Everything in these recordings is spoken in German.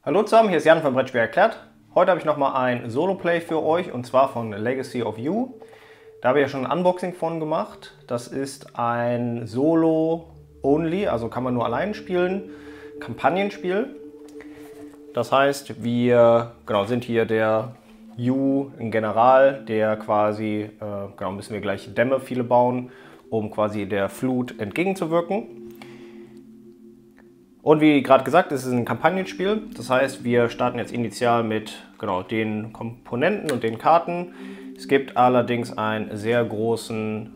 Hallo zusammen, hier ist Jan von Brettspiel erklärt. Heute habe ich nochmal ein Solo-Play für euch und zwar von Legacy of You. Da habe ich ja schon ein Unboxing von gemacht. Das ist ein Solo-Only, also kann man nur allein spielen, Kampagnenspiel. Das heißt, wir sind hier der You, ein General, der quasi, müssen wir gleich Dämme viele bauen, um quasi der Flut entgegenzuwirken. Und wie gerade gesagt, es ist ein Kampagnenspiel. Das heißt, wir starten jetzt initial mit den Komponenten und den Karten. Es gibt allerdings ein sehr großes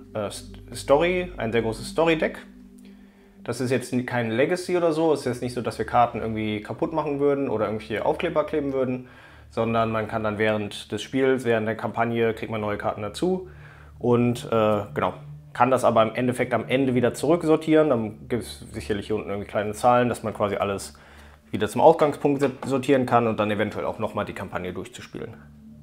Story-Deck. Das ist jetzt kein Legacy oder so. Es ist jetzt nicht so, dass wir Karten irgendwie kaputt machen würden oder irgendwelche Aufkleber kleben würden, sondern man kann dann während des Spiels, während der Kampagne, kriegt man neue Karten dazu und kann das aber im Endeffekt am Ende wieder zurücksortieren. Dann gibt es sicherlich hier unten irgendwie kleine Zahlen, dass man quasi alles wieder zum Ausgangspunkt sortieren kann und dann eventuell auch nochmal die Kampagne durchzuspielen.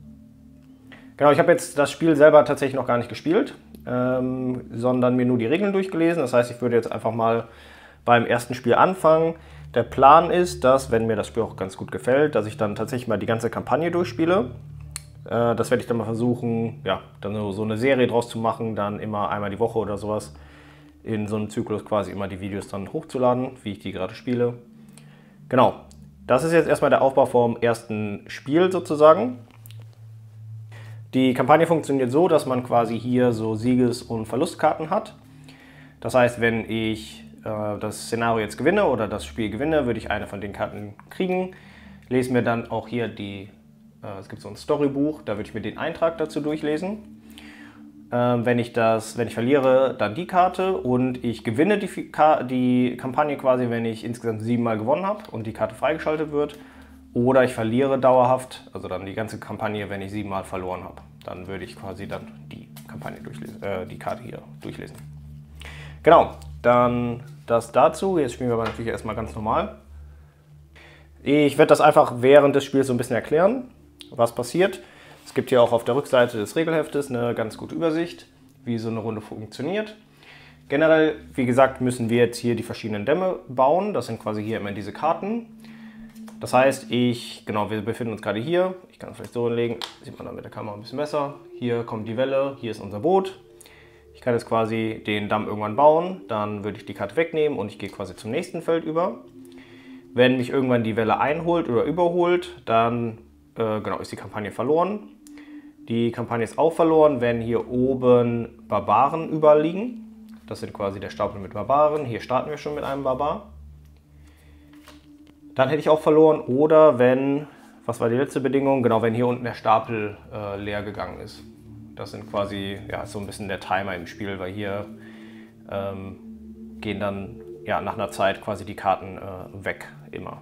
Genau, ich habe jetzt das Spiel selber tatsächlich noch gar nicht gespielt, sondern mir nur die Regeln durchgelesen. Das heißt, ich würde jetzt einfach mal beim ersten Spiel anfangen. Der Plan ist, dass, wenn mir das Spiel auch ganz gut gefällt, dass ich dann tatsächlich mal die ganze Kampagne durchspiele. Das werde ich dann mal versuchen, ja, dann so eine Serie draus zu machen, dann immer einmal die Woche oder sowas in so einem Zyklus quasi immer die Videos dann hochzuladen, wie ich die gerade spiele. Genau, das ist jetzt erstmal der Aufbau vom ersten Spiel sozusagen. Die Kampagne funktioniert so, dass man quasi hier so Sieges- und Verlustkarten hat. Das heißt, wenn ich das Szenario jetzt gewinne oder das Spiel gewinne, würde ich eine von den Karten kriegen, lese mir dann auch hier es gibt so ein Storybuch, da würde ich mir den Eintrag dazu durchlesen. Wenn ich verliere, dann die Karte und ich gewinne die Kampagne quasi, wenn ich insgesamt 7 Mal gewonnen habe und die Karte freigeschaltet wird. Oder ich verliere dauerhaft, also dann die ganze Kampagne, wenn ich 7 Mal verloren habe. Dann würde ich quasi dann die Kampagne durchlesen, die Karte hier durchlesen. Genau, dann das dazu. Jetzt spielen wir aber natürlich erstmal ganz normal. Ich werde das einfach während des Spiels so ein bisschen erklären, was passiert. Es gibt hier auch auf der Rückseite des Regelheftes eine ganz gute Übersicht, wie so eine Runde funktioniert. Generell, wie gesagt, müssen wir jetzt hier die verschiedenen Dämme bauen. Das sind quasi hier immer diese Karten. Das heißt, wir befinden uns gerade hier. Ich kann es vielleicht so hinlegen, sieht man dann mit der Kamera ein bisschen besser. Hier kommt die Welle, hier ist unser Boot. Ich kann jetzt quasi den Damm irgendwann bauen, dann würde ich die Karte wegnehmen und ich gehe quasi zum nächsten Feld über. Wenn mich irgendwann die Welle einholt oder überholt, dann ist die Kampagne verloren. Die Kampagne ist auch verloren, wenn hier oben Barbaren überliegen. Das sind quasi der Stapel mit Barbaren. Hier starten wir schon mit einem Barbar. Dann hätte ich auch verloren. Oder wenn, was war die letzte Bedingung? Genau, wenn hier unten der Stapel leer gegangen ist. Das sind quasi so ein bisschen der Timer im Spiel, weil hier gehen dann nach einer Zeit quasi die Karten weg immer.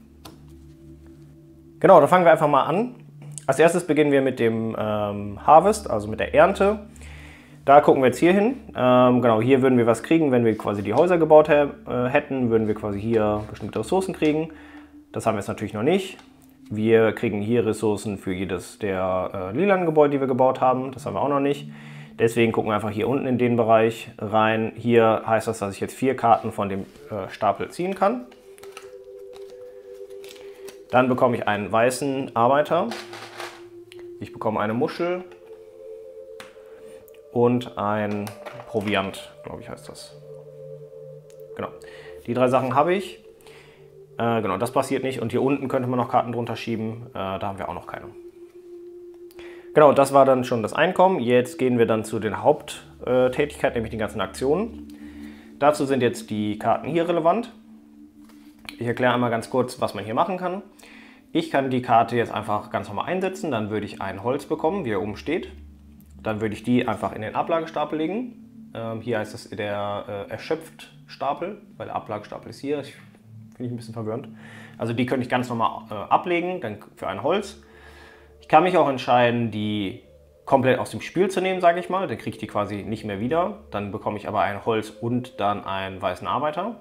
Genau, dann fangen wir einfach mal an. Als erstes beginnen wir mit dem Harvest, also mit der Ernte. Da gucken wir jetzt hier hin. Hier würden wir was kriegen, wenn wir quasi die Häuser gebaut hätten, würden wir quasi hier bestimmte Ressourcen kriegen. Das haben wir jetzt natürlich noch nicht. Wir kriegen hier Ressourcen für jedes der lilanen Gebäude, die wir gebaut haben. Das haben wir auch noch nicht. Deswegen gucken wir einfach hier unten in den Bereich rein. Hier heißt das, dass ich jetzt 4 Karten von dem Stapel ziehen kann. Dann bekomme ich einen weißen Arbeiter. Ich bekomme eine Muschel und ein Proviant, glaube ich, heißt das. Genau, die 3 Sachen habe ich. Das passiert nicht. Und hier unten könnte man noch Karten drunter schieben. Da haben wir auch noch keine. Genau, das war dann schon das Einkommen. Jetzt gehen wir dann zu den Haupttätigkeiten, nämlich den ganzen Aktionen. Dazu sind jetzt die Karten hier relevant. Ich erkläre einmal ganz kurz, was man hier machen kann. Ich kann die Karte jetzt einfach ganz normal einsetzen, dann würde ich ein Holz bekommen, wie er oben steht. Dann würde ich die einfach in den Ablagestapel legen. Hier heißt es der Erschöpft-Stapel, weil der Ablagestapel ist hier. Finde ich ein bisschen verwirrend. Also die könnte ich ganz normal ablegen, dann für ein Holz. Ich kann mich auch entscheiden, die komplett aus dem Spiel zu nehmen, sage ich mal. Dann kriege ich die quasi nicht mehr wieder. Dann bekomme ich aber ein Holz und dann einen weißen Arbeiter.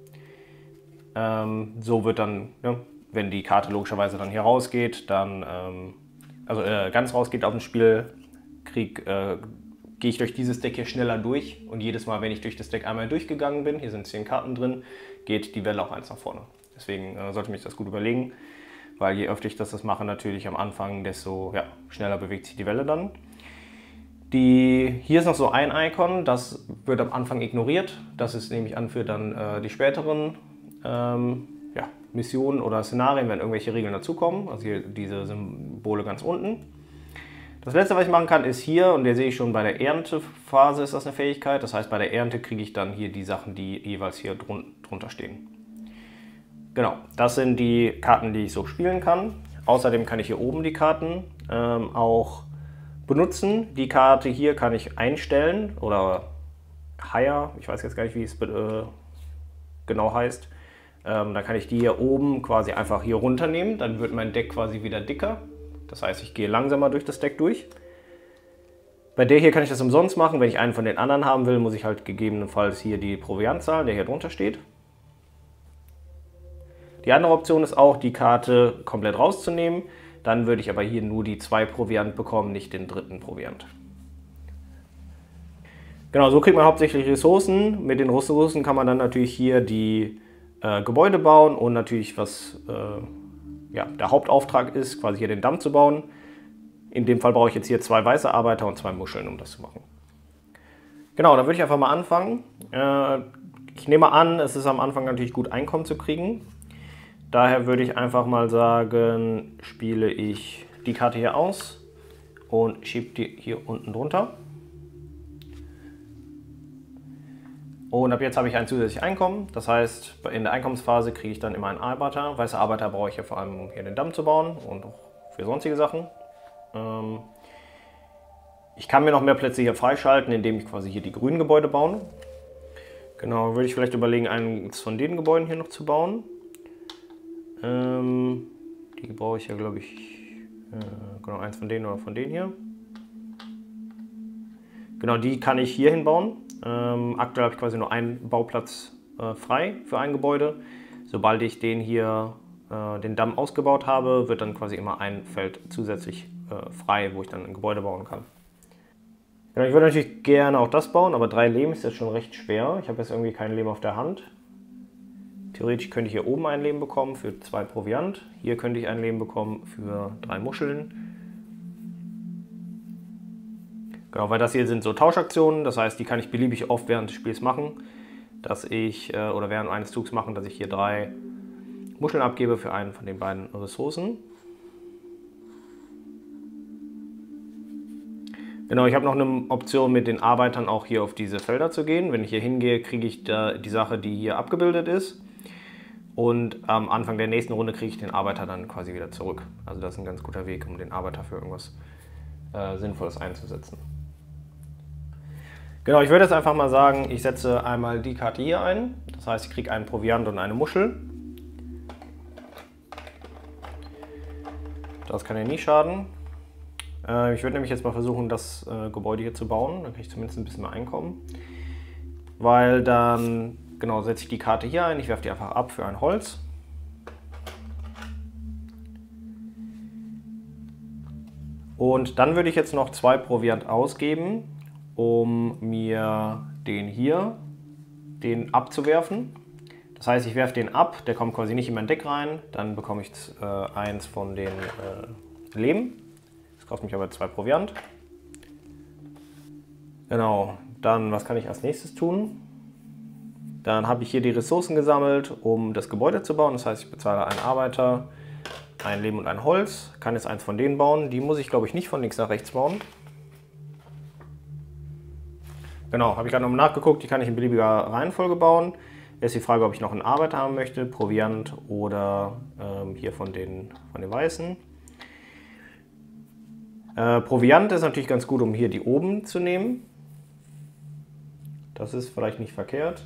So wird dann, wenn die Karte logischerweise dann hier rausgeht, dann ganz rausgeht auf dem Spiel, gehe ich durch dieses Deck hier schneller durch. Und jedes Mal, wenn ich durch das Deck einmal durchgegangen bin, hier sind 10 Karten drin, geht die Welle auch eins nach vorne. Deswegen sollte ich mich das gut überlegen. weil je öfter ich das mache natürlich am Anfang, desto ja, schneller bewegt sich die Welle dann. Hier ist noch so ein Icon, das wird am Anfang ignoriert. Das ist nämlich an für dann die späteren ja, Missionen oder Szenarien, wenn irgendwelche Regeln dazukommen. Also hier diese Symbole ganz unten. Das letzte, was ich machen kann, ist hier, und der sehe ich schon bei der Erntephase ist das eine Fähigkeit. Das heißt, bei der Ernte kriege ich dann hier die Sachen, die jeweils hier drunter stehen. Genau, das sind die Karten, die ich so spielen kann. Außerdem kann ich hier oben die Karten auch benutzen. Die Karte hier kann ich einstellen oder higher, ich weiß jetzt gar nicht, wie es genau heißt. Dann kann ich die hier oben quasi einfach hier runternehmen, dann wird mein Deck quasi wieder dicker. Das heißt, ich gehe langsamer durch das Deck durch. Bei der hier kann ich das umsonst machen. Wenn ich einen von den anderen haben will, muss ich halt gegebenenfalls hier die Proviant zahlen, der hier drunter steht. Die andere Option ist auch, die Karte komplett rauszunehmen. Dann würde ich aber hier nur die 2 Proviant bekommen, nicht den 3. Proviant. Genau, so kriegt man hauptsächlich Ressourcen. Mit den Ressourcen kann man dann natürlich hier die Gebäude bauen und natürlich, was ja, der Hauptauftrag ist, quasi hier den Damm zu bauen. In dem Fall brauche ich jetzt hier 2 weiße Arbeiter und 2 Muscheln, um das zu machen. Genau, dann würde ich einfach mal anfangen. Ich nehme an, es ist am Anfang natürlich gut, Einkommen zu kriegen. Daher würde ich einfach mal sagen, spiele ich die Karte hier aus und schiebe die hier unten drunter. Und ab jetzt habe ich ein zusätzliches Einkommen. Das heißt, in der Einkommensphase kriege ich dann immer einen Arbeiter. Weiße Arbeiter brauche ich ja vor allem, um hier den Damm zu bauen und auch für sonstige Sachen. Ich kann mir noch mehr Plätze hier freischalten, indem ich quasi hier die grünen Gebäude baue. Genau, würde ich vielleicht überlegen, eins von den Gebäuden hier noch zu bauen. Die brauche ich ja, glaube ich, genau, eins von denen oder von denen hier. Genau, die kann ich hier hinbauen. Aktuell habe ich quasi nur einen Bauplatz frei für ein Gebäude. Sobald ich den hier, den Damm ausgebaut habe, wird dann quasi immer ein Feld zusätzlich frei, wo ich dann ein Gebäude bauen kann. Genau, ich würde natürlich gerne auch das bauen, aber 3 Lehm ist jetzt schon recht schwer. Ich habe jetzt irgendwie kein Lehm auf der Hand. Theoretisch könnte ich hier oben ein Lehm bekommen für 2 Proviant. Hier könnte ich ein Lehm bekommen für 3 Muscheln. Genau, weil das hier sind so Tauschaktionen, das heißt, die kann ich beliebig oft während des Spiels machen, dass ich, oder während eines Zugs machen, dass ich hier 3 Muscheln abgebe für einen von den beiden Ressourcen. Genau, ich habe noch eine Option mit den Arbeitern auch hier auf diese Felder zu gehen. Wenn ich hier hingehe, kriege ich da die Sache, die hier abgebildet ist. Und am Anfang der nächsten Runde kriege ich den Arbeiter dann quasi wieder zurück. Also das ist ein ganz guter Weg, um den Arbeiter für irgendwas Sinnvolles einzusetzen. Genau, ich würde jetzt einfach mal sagen, ich setze einmal die Karte hier ein. Das heißt, ich kriege einen Proviant und eine Muschel. Das kann ja nie schaden. Ich würde nämlich jetzt mal versuchen, das Gebäude hier zu bauen. Dann kriege ich zumindest ein bisschen mehr Einkommen. Weil dann, genau, setze ich die Karte hier ein. Ich werfe die einfach ab für ein Holz. Und dann würde ich jetzt noch 2 Proviant ausgeben, um mir den abzuwerfen. Das heißt, ich werfe den ab, der kommt quasi nicht in mein Deck rein. Dann bekomme ich eins von den Lehm. Das kostet mich aber 2 Proviant. Genau, dann was kann ich als nächstes tun? Dann habe ich hier die Ressourcen gesammelt, um das Gebäude zu bauen. Das heißt, ich bezahle einen Arbeiter, ein Lehm und ein Holz. Kann jetzt eins von denen bauen. Die muss ich, glaube ich, nicht von links nach rechts bauen. Genau, habe ich gerade noch nachgeguckt. Die kann ich in beliebiger Reihenfolge bauen. Jetzt die Frage, ob ich noch einen Arbeiter haben möchte, Proviant oder hier von den Weißen. Proviant ist natürlich ganz gut, um hier die oben zu nehmen. Das ist vielleicht nicht verkehrt.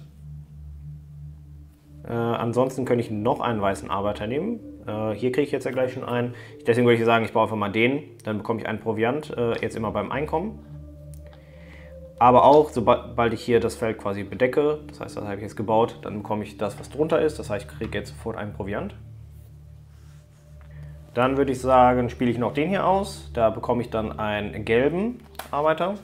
Ansonsten könnte ich noch einen weißen Arbeiter nehmen. Hier kriege ich jetzt ja gleich schon einen. Deswegen würde ich sagen, ich baue einfach mal den. Dann bekomme ich einen Proviant, jetzt immer beim Einkommen. Aber auch, sobald ich hier das Feld quasi bedecke, das heißt, das habe ich jetzt gebaut, dann bekomme ich das, was drunter ist. Das heißt, ich kriege jetzt sofort einen Proviant. Dann würde ich sagen, spiele ich noch den hier aus. Da bekomme ich dann einen gelben Arbeiter.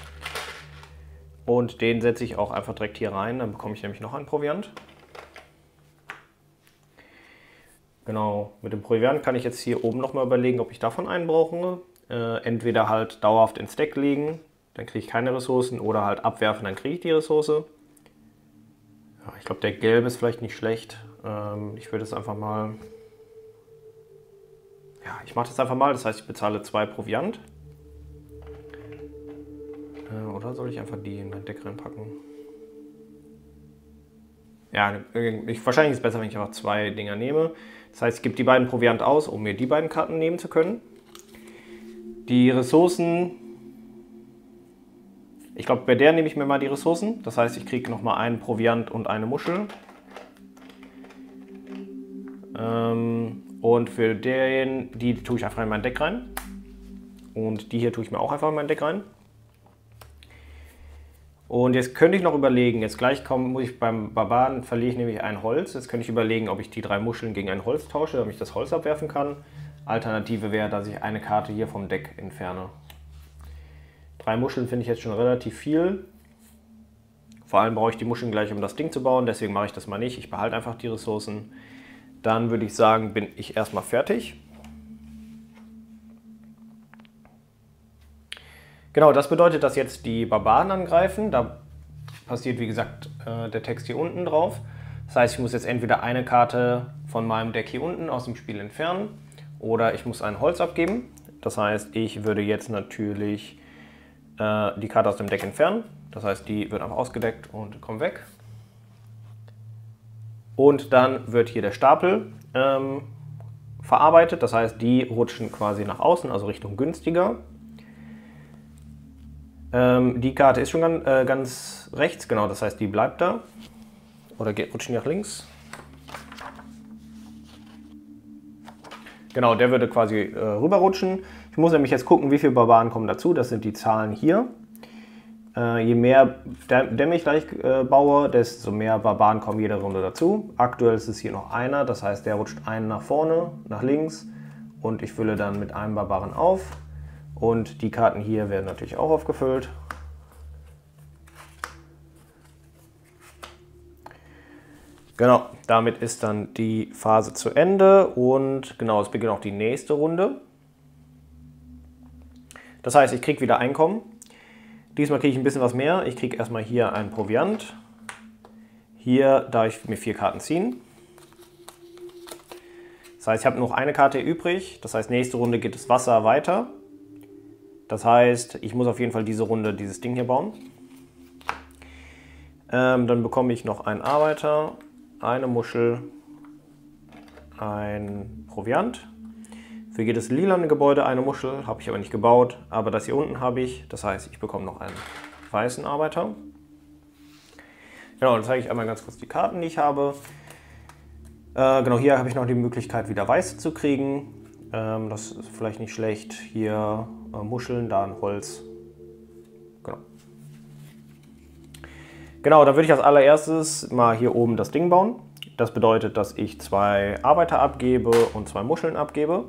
Und den setze ich auch einfach direkt hier rein. Dann bekomme ich nämlich noch einen Proviant. Genau, mit dem Proviant kann ich jetzt hier oben nochmal überlegen, ob ich davon einen brauche. Entweder halt dauerhaft ins Deck legen, dann kriege ich keine Ressourcen, oder halt abwerfen, dann kriege ich die Ressource. Ja, ich glaube, der gelbe ist vielleicht nicht schlecht. Ich würde es einfach mal... Ja, ich mache das einfach mal, das heißt, ich bezahle 2 Proviant. Oder soll ich einfach die in mein Deck reinpacken? Ja, wahrscheinlich ist es besser, wenn ich einfach 2 Dinger nehme. Das heißt, ich gebe die beiden Proviant aus, um mir die beiden Karten nehmen zu können. Die Ressourcen... Ich glaube, bei der nehme ich mir mal die Ressourcen. Das heißt, ich kriege nochmal einen Proviant und eine Muschel. Und für die tue ich einfach in mein Deck rein. Und die hier tue ich mir auch einfach in mein Deck rein. Und jetzt könnte ich noch überlegen, jetzt gleich muss ich beim Barbaren, verliere ich nämlich ein Holz. Jetzt könnte ich überlegen, ob ich die 3 Muscheln gegen ein Holz tausche, damit ich das Holz abwerfen kann. Alternative wäre, dass ich eine Karte hier vom Deck entferne. 3 Muscheln finde ich jetzt schon relativ viel. Vor allem brauche ich die Muscheln gleich, um das Ding zu bauen, deswegen mache ich das mal nicht. Ich behalte einfach die Ressourcen. Dann würde ich sagen, bin ich erstmal fertig. Genau, das bedeutet, dass jetzt die Barbaren angreifen. Da passiert, wie gesagt, der Text hier unten drauf. Das heißt, ich muss jetzt entweder eine Karte von meinem Deck hier unten aus dem Spiel entfernen oder ich muss ein Holz abgeben. Das heißt, ich würde jetzt natürlich die Karte aus dem Deck entfernen. Das heißt, die wird einfach ausgedeckt und kommt weg. Und dann wird hier der Stapel verarbeitet. Das heißt, die rutschen quasi nach außen, also Richtung günstiger. Die Karte ist schon ganz rechts, genau, das heißt, die bleibt da. Oder rutscht nach links. Genau, der würde quasi rüberrutschen. Ich muss nämlich jetzt gucken, wie viele Barbaren kommen dazu. Das sind die Zahlen hier. Je mehr Dämme ich gleich baue, desto mehr Barbaren kommen jede Runde dazu. Aktuell ist es hier noch einer, das heißt, der rutscht einen nach vorne, nach links. Und ich fülle dann mit einem Barbaren auf. Und die Karten hier werden natürlich auch aufgefüllt. Genau, damit ist dann die Phase zu Ende und genau, es beginnt auch die nächste Runde. Das heißt, ich kriege wieder Einkommen. Diesmal kriege ich ein bisschen was mehr. Ich kriege erstmal hier einen Proviant. Hier darf ich mir 4 Karten ziehen. Das heißt, ich habe noch eine Karte übrig. Das heißt, nächste Runde geht das Wasser weiter. Das heißt, ich muss auf jeden Fall diese Runde dieses Ding hier bauen. Dann bekomme ich noch einen Arbeiter, eine Muschel, ein Proviant. Für jedes lilane Gebäude eine Muschel, habe ich aber nicht gebaut, aber das hier unten habe ich. Das heißt, ich bekomme noch einen weißen Arbeiter. Genau, dann zeige ich einmal ganz kurz die Karten, die ich habe. Genau, hier habe ich noch die Möglichkeit, wieder weiße zu kriegen. Das ist vielleicht nicht schlecht. Hier Muscheln, da ein Holz. Genau, da würde ich als allererstes mal hier oben das Ding bauen. Das bedeutet, dass ich 2 Arbeiter abgebe und 2 Muscheln abgebe.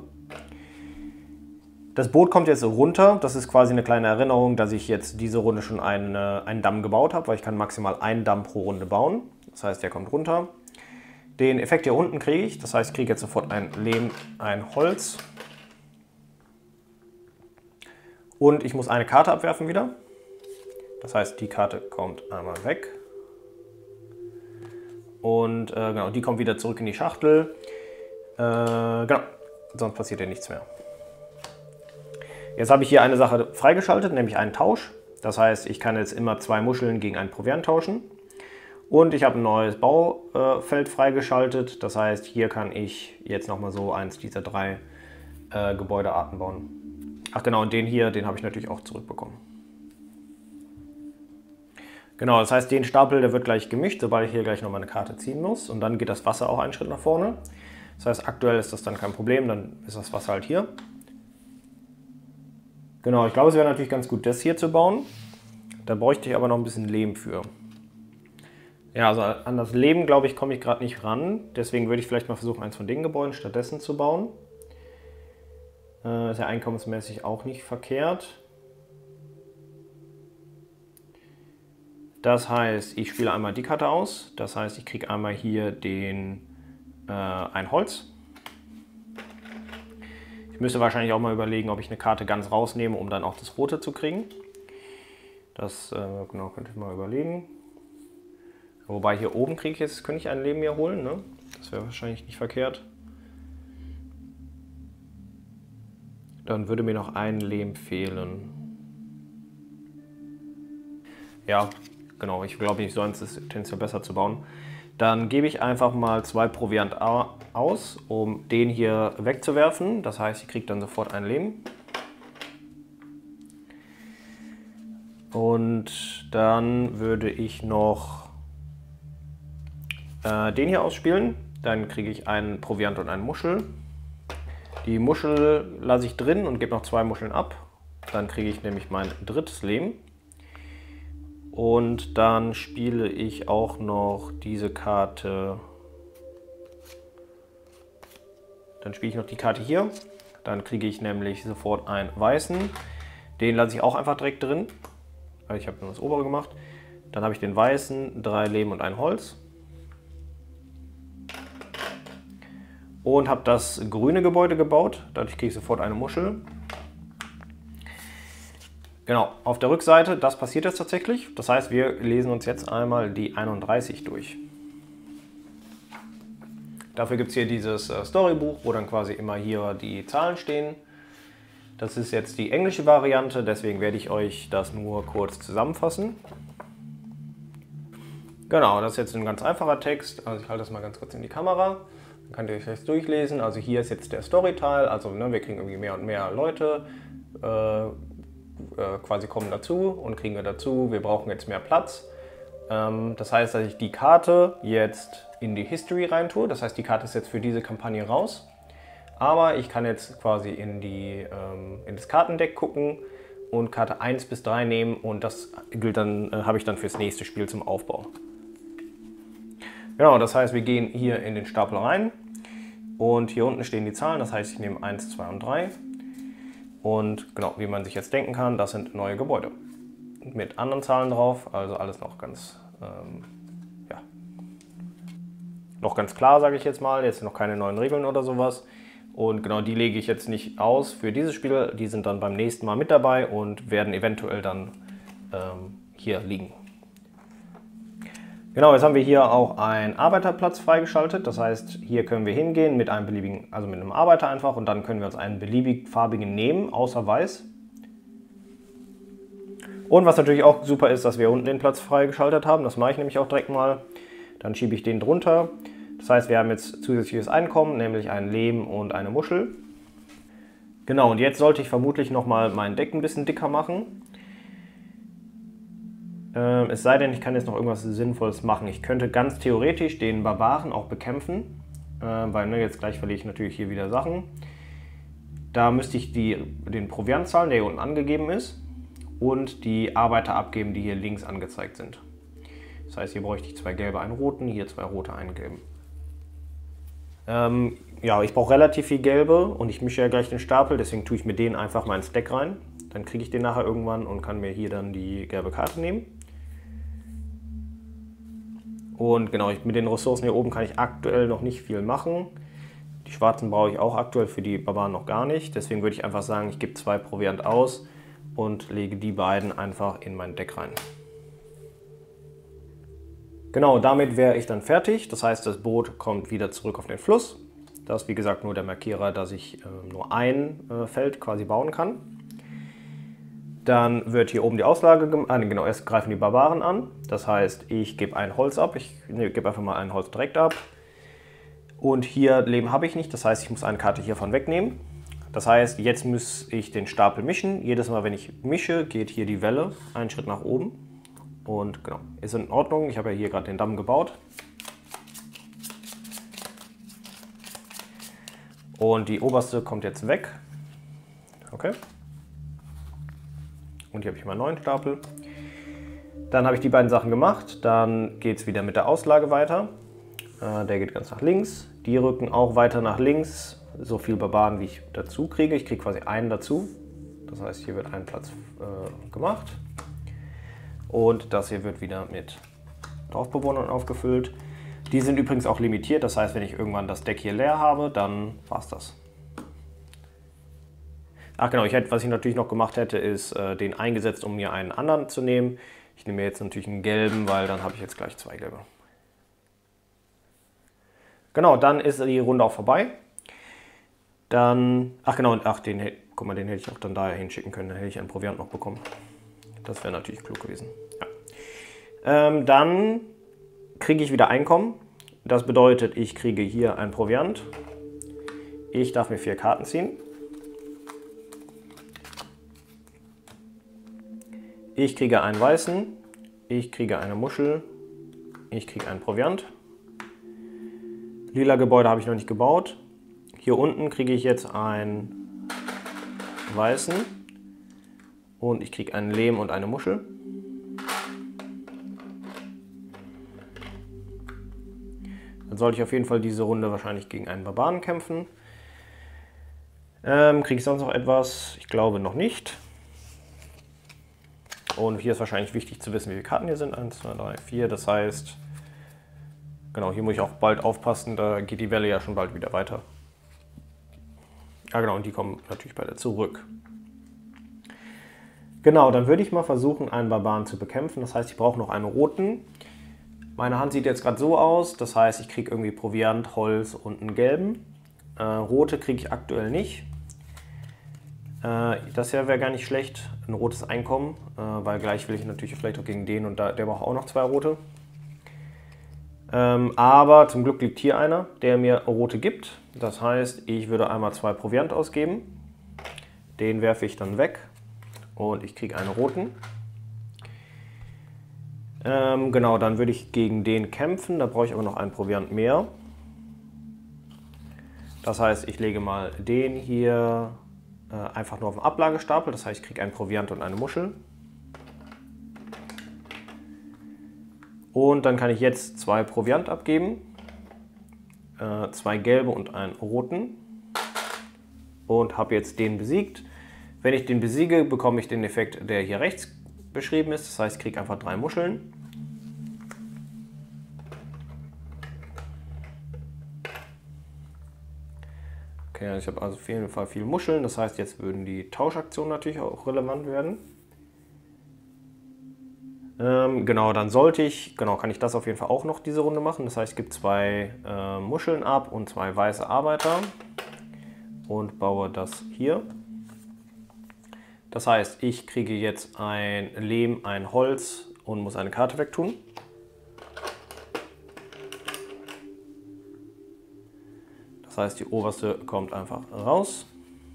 Das Boot kommt jetzt runter. Das ist quasi eine kleine Erinnerung, dass ich jetzt diese Runde schon einen Damm gebaut habe, weil ich kann maximal einen Damm pro Runde bauen. Das heißt, der kommt runter. Den Effekt hier unten kriege ich. Das heißt, ich kriege jetzt sofort ein Lehm, ein Holz. Und ich muss eine Karte abwerfen wieder. Das heißt, die Karte kommt einmal weg. Und genau, die kommt wieder zurück in die Schachtel. Genau, sonst passiert ja nichts mehr. Jetzt habe ich hier eine Sache freigeschaltet, nämlich einen Tausch. Das heißt, ich kann jetzt immer 2 Muscheln gegen einen Proviant tauschen. Und ich habe ein neues Baufeld freigeschaltet. Das heißt, hier kann ich jetzt nochmal so eins dieser 3 Gebäudearten bauen. Ach genau, und den hier, den habe ich natürlich auch zurückbekommen. Genau, das heißt, den Stapel, der wird gleich gemischt, sobald ich hier gleich nochmal eine Karte ziehen muss. Und dann geht das Wasser auch einen Schritt nach vorne. Das heißt, aktuell ist das dann kein Problem, dann ist das Wasser halt hier. Genau, ich glaube, es wäre natürlich ganz gut, das hier zu bauen. Da bräuchte ich aber noch ein bisschen Lehm für. Ja, also an das Lehm, glaube ich, komme ich gerade nicht ran. Deswegen würde ich vielleicht mal versuchen, eins von den Gebäuden stattdessen zu bauen. Ist ja einkommensmäßig auch nicht verkehrt. Das heißt, ich spiele einmal die Karte aus. Das heißt, ich kriege einmal hier ein Holz. Ich müsste wahrscheinlich auch mal überlegen, ob ich eine Karte ganz rausnehme, um dann auch das Rote zu kriegen. Das genau, könnte ich mal überlegen. Wobei hier oben kriege ich jetzt, könnte ich ein Leben mir holen, ne? Das wäre wahrscheinlich nicht verkehrt. Dann würde mir noch ein Leben fehlen. Ja, genau, ich glaube nicht, sonst ist es tendenziell besser zu bauen. Dann gebe ich einfach mal 2 Proviant aus, um den hier wegzuwerfen. Das heißt, ich kriege dann sofort ein Leben. Und dann würde ich noch den hier ausspielen. Dann kriege ich einen Proviant und eine Muschel. Die Muschel lasse ich drin und gebe noch 2 Muscheln ab. Dann kriege ich nämlich mein drittes Leben. Und dann spiele ich auch noch diese Karte. Dann spiele ich noch die Karte hier. Dann kriege ich nämlich sofort einen weißen. Den lasse ich auch einfach direkt drin. Ich habe nur das obere gemacht. Dann habe ich den weißen, 3 Leben und ein Holz. Und habe das grüne Gebäude gebaut. Dadurch kriege ich sofort eine Muschel. Genau, auf der Rückseite, das passiert jetzt tatsächlich. Das heißt, wir lesen uns jetzt einmal die 31 durch. Dafür gibt es hier dieses Storybuch, wo dann quasi immer hier die Zahlen stehen. Das ist jetzt die englische Variante, deswegen werde ich euch das nur kurz zusammenfassen. Genau, das ist jetzt ein ganz einfacher Text. Also ich halte das mal ganz kurz in die Kamera. Dann könnt ihr euch das durchlesen. Also hier ist jetzt der Storyteil. Also ne, wir kriegen irgendwie mehr und mehr Leute. Quasi kommen dazu und kriegen wir dazu, wir brauchen jetzt mehr Platz. Das heißt, dass ich die Karte jetzt in die History rein tue. Das heißt, die Karte ist jetzt für diese Kampagne raus. Aber ich kann jetzt quasi in das Kartendeck gucken und Karte 1 bis 3 nehmen und das gilt dann, habe ich dann fürs nächste Spiel zum Aufbau. Genau, das heißt, wir gehen hier in den Stapel rein und hier unten stehen die Zahlen. Das heißt, ich nehme 1, 2 und 3. Und genau, wie man sich jetzt denken kann, das sind neue Gebäude. Mit anderen Zahlen drauf, also alles noch ganz, ja, noch ganz klar, sage ich jetzt mal. Jetzt noch keine neuen Regeln oder sowas. Und genau, die lege ich jetzt nicht aus für dieses Spiel. Die sind dann beim nächsten Mal mit dabei und werden eventuell dann hier liegen. Genau, jetzt haben wir hier auch einen Arbeiterplatz freigeschaltet. Das heißt, hier können wir hingehen mit einem beliebigen, also mit einem Arbeiter einfach und dann können wir uns einen beliebig farbigen nehmen, außer weiß. Und was natürlich auch super ist, dass wir unten den Platz freigeschaltet haben. Das mache ich nämlich auch direkt mal. Dann schiebe ich den drunter. Das heißt, wir haben jetzt zusätzliches Einkommen, nämlich ein Leben und eine Muschel. Genau, und jetzt sollte ich vermutlich nochmal mein Deck ein bisschen dicker machen. Es sei denn, ich kann jetzt noch irgendwas Sinnvolles machen. Ich könnte ganz theoretisch den Barbaren auch bekämpfen, weil ne, jetzt gleich verliere ich natürlich hier wieder Sachen. Da müsste ich den Proviant zahlen, der hier unten angegeben ist, und die Arbeiter abgeben, die hier links angezeigt sind. Das heißt, hier bräuchte ich 2 gelbe, einen roten, hier 2 rote, einen gelben. Ja, ich brauche relativ viel gelbe und ich mische ja gleich den Stapel, deswegen tue ich mir den einfach mal ins Deck rein. Dann kriege ich den nachher irgendwann und kann mir hier dann die gelbe Karte nehmen. Und genau, mit den Ressourcen hier oben kann ich aktuell noch nicht viel machen. Die schwarzen brauche ich auch aktuell für die Barbaren noch gar nicht. Deswegen würde ich einfach sagen, ich gebe 2 Proviant aus und lege die beiden einfach in mein Deck rein. Genau, damit wäre ich dann fertig. Das heißt, das Boot kommt wieder zurück auf den Fluss. Das ist wie gesagt nur der Markierer, dass ich nur ein Feld quasi bauen kann. Dann wird hier oben die Auslage gemacht. Genau, erst greifen die Barbaren an. Das heißt, ich gebe ein Holz ab. Ich gebe einfach mal ein Holz direkt ab. Und hier Leben habe ich nicht. Das heißt, ich muss eine Karte hiervon wegnehmen. Das heißt, jetzt muss ich den Stapel mischen. Jedes Mal, wenn ich mische, geht hier die Welle einen Schritt nach oben. Und genau, ist in Ordnung. Ich habe ja hier gerade den Damm gebaut. Und die oberste kommt jetzt weg. Okay. Und hier habe ich meinen neuen Stapel. Dann habe ich die beiden Sachen gemacht. Dann geht es wieder mit der Auslage weiter. Der geht ganz nach links. Die rücken auch weiter nach links. So viel Barbaren, wie ich dazu kriege. Ich kriege quasi einen dazu. Das heißt, hier wird ein Platz gemacht. Und das hier wird wieder mit Dorfbewohnern aufgefüllt. Die sind übrigens auch limitiert. Das heißt, wenn ich irgendwann das Deck hier leer habe, dann war es das. Ach genau, was ich natürlich noch gemacht hätte, ist den eingesetzt, um mir einen anderen zu nehmen. Ich nehme jetzt natürlich einen gelben, weil dann habe ich jetzt gleich 2 gelbe. Genau, dann ist die Runde auch vorbei. Dann, ach genau, guck mal, den hätte ich auch dann daher hinschicken können. Dann hätte ich einen Proviant noch bekommen. Das wäre natürlich klug gewesen. Ja. Dann kriege ich wieder Einkommen. Das bedeutet, ich kriege hier ein Proviant. Ich darf mir 4 Karten ziehen. Ich kriege einen weißen. Ich kriege eine Muschel. Ich kriege einen Proviant. Lila Gebäude habe ich noch nicht gebaut. Hier unten kriege ich jetzt einen weißen. Und ich kriege einen Lehm und eine Muschel. Dann sollte ich auf jeden Fall diese Runde wahrscheinlich gegen einen Barbaren kämpfen. Kriege ich sonst noch etwas? Ich glaube noch nicht. Und hier ist wahrscheinlich wichtig zu wissen, wie viele Karten hier sind. 1, 2, 3, 4. Das heißt, genau, hier muss ich auch bald aufpassen. Da geht die Welle ja schon bald wieder weiter. Ja genau, und die kommen natürlich beide zurück. Genau, dann würde ich mal versuchen, einen Barbaren zu bekämpfen. Das heißt, ich brauche noch einen roten. Meine Hand sieht jetzt gerade so aus. Das heißt, ich kriege irgendwie Proviant, Holz und einen gelben. Rote kriege ich aktuell nicht. Das hier wäre gar nicht schlecht, ein rotes Einkommen, weil gleich will ich natürlich vielleicht auch gegen den und der braucht auch noch 2 rote. Aber zum Glück liegt hier einer, der mir rote gibt. Das heißt, ich würde einmal 2 Proviant ausgeben. Den werfe ich dann weg und ich kriege einen roten. Genau, dann würde ich gegen den kämpfen, da brauche ich aber noch einen Proviant mehr. Das heißt, ich lege mal den hier einfach nur auf den Ablagestapel, das heißt, ich kriege einen Proviant und eine Muschel. Und dann kann ich jetzt 2 Proviant abgeben, 2 gelbe und einen roten. Und habe jetzt den besiegt. Wenn ich den besiege, bekomme ich den Effekt, der hier rechts beschrieben ist. Das heißt, ich kriege einfach 3 Muscheln. Okay, also ich habe also auf jeden Fall viele Muscheln. Das heißt, jetzt würden die Tauschaktionen natürlich auch relevant werden. Genau, dann kann ich das auf jeden Fall auch noch diese Runde machen. Das heißt, ich gebe 2 Muscheln ab und 2 weiße Arbeiter und baue das hier. Das heißt, ich kriege jetzt ein Lehm, ein Holz und muss eine Karte wegtun. Das heißt, die oberste kommt einfach raus.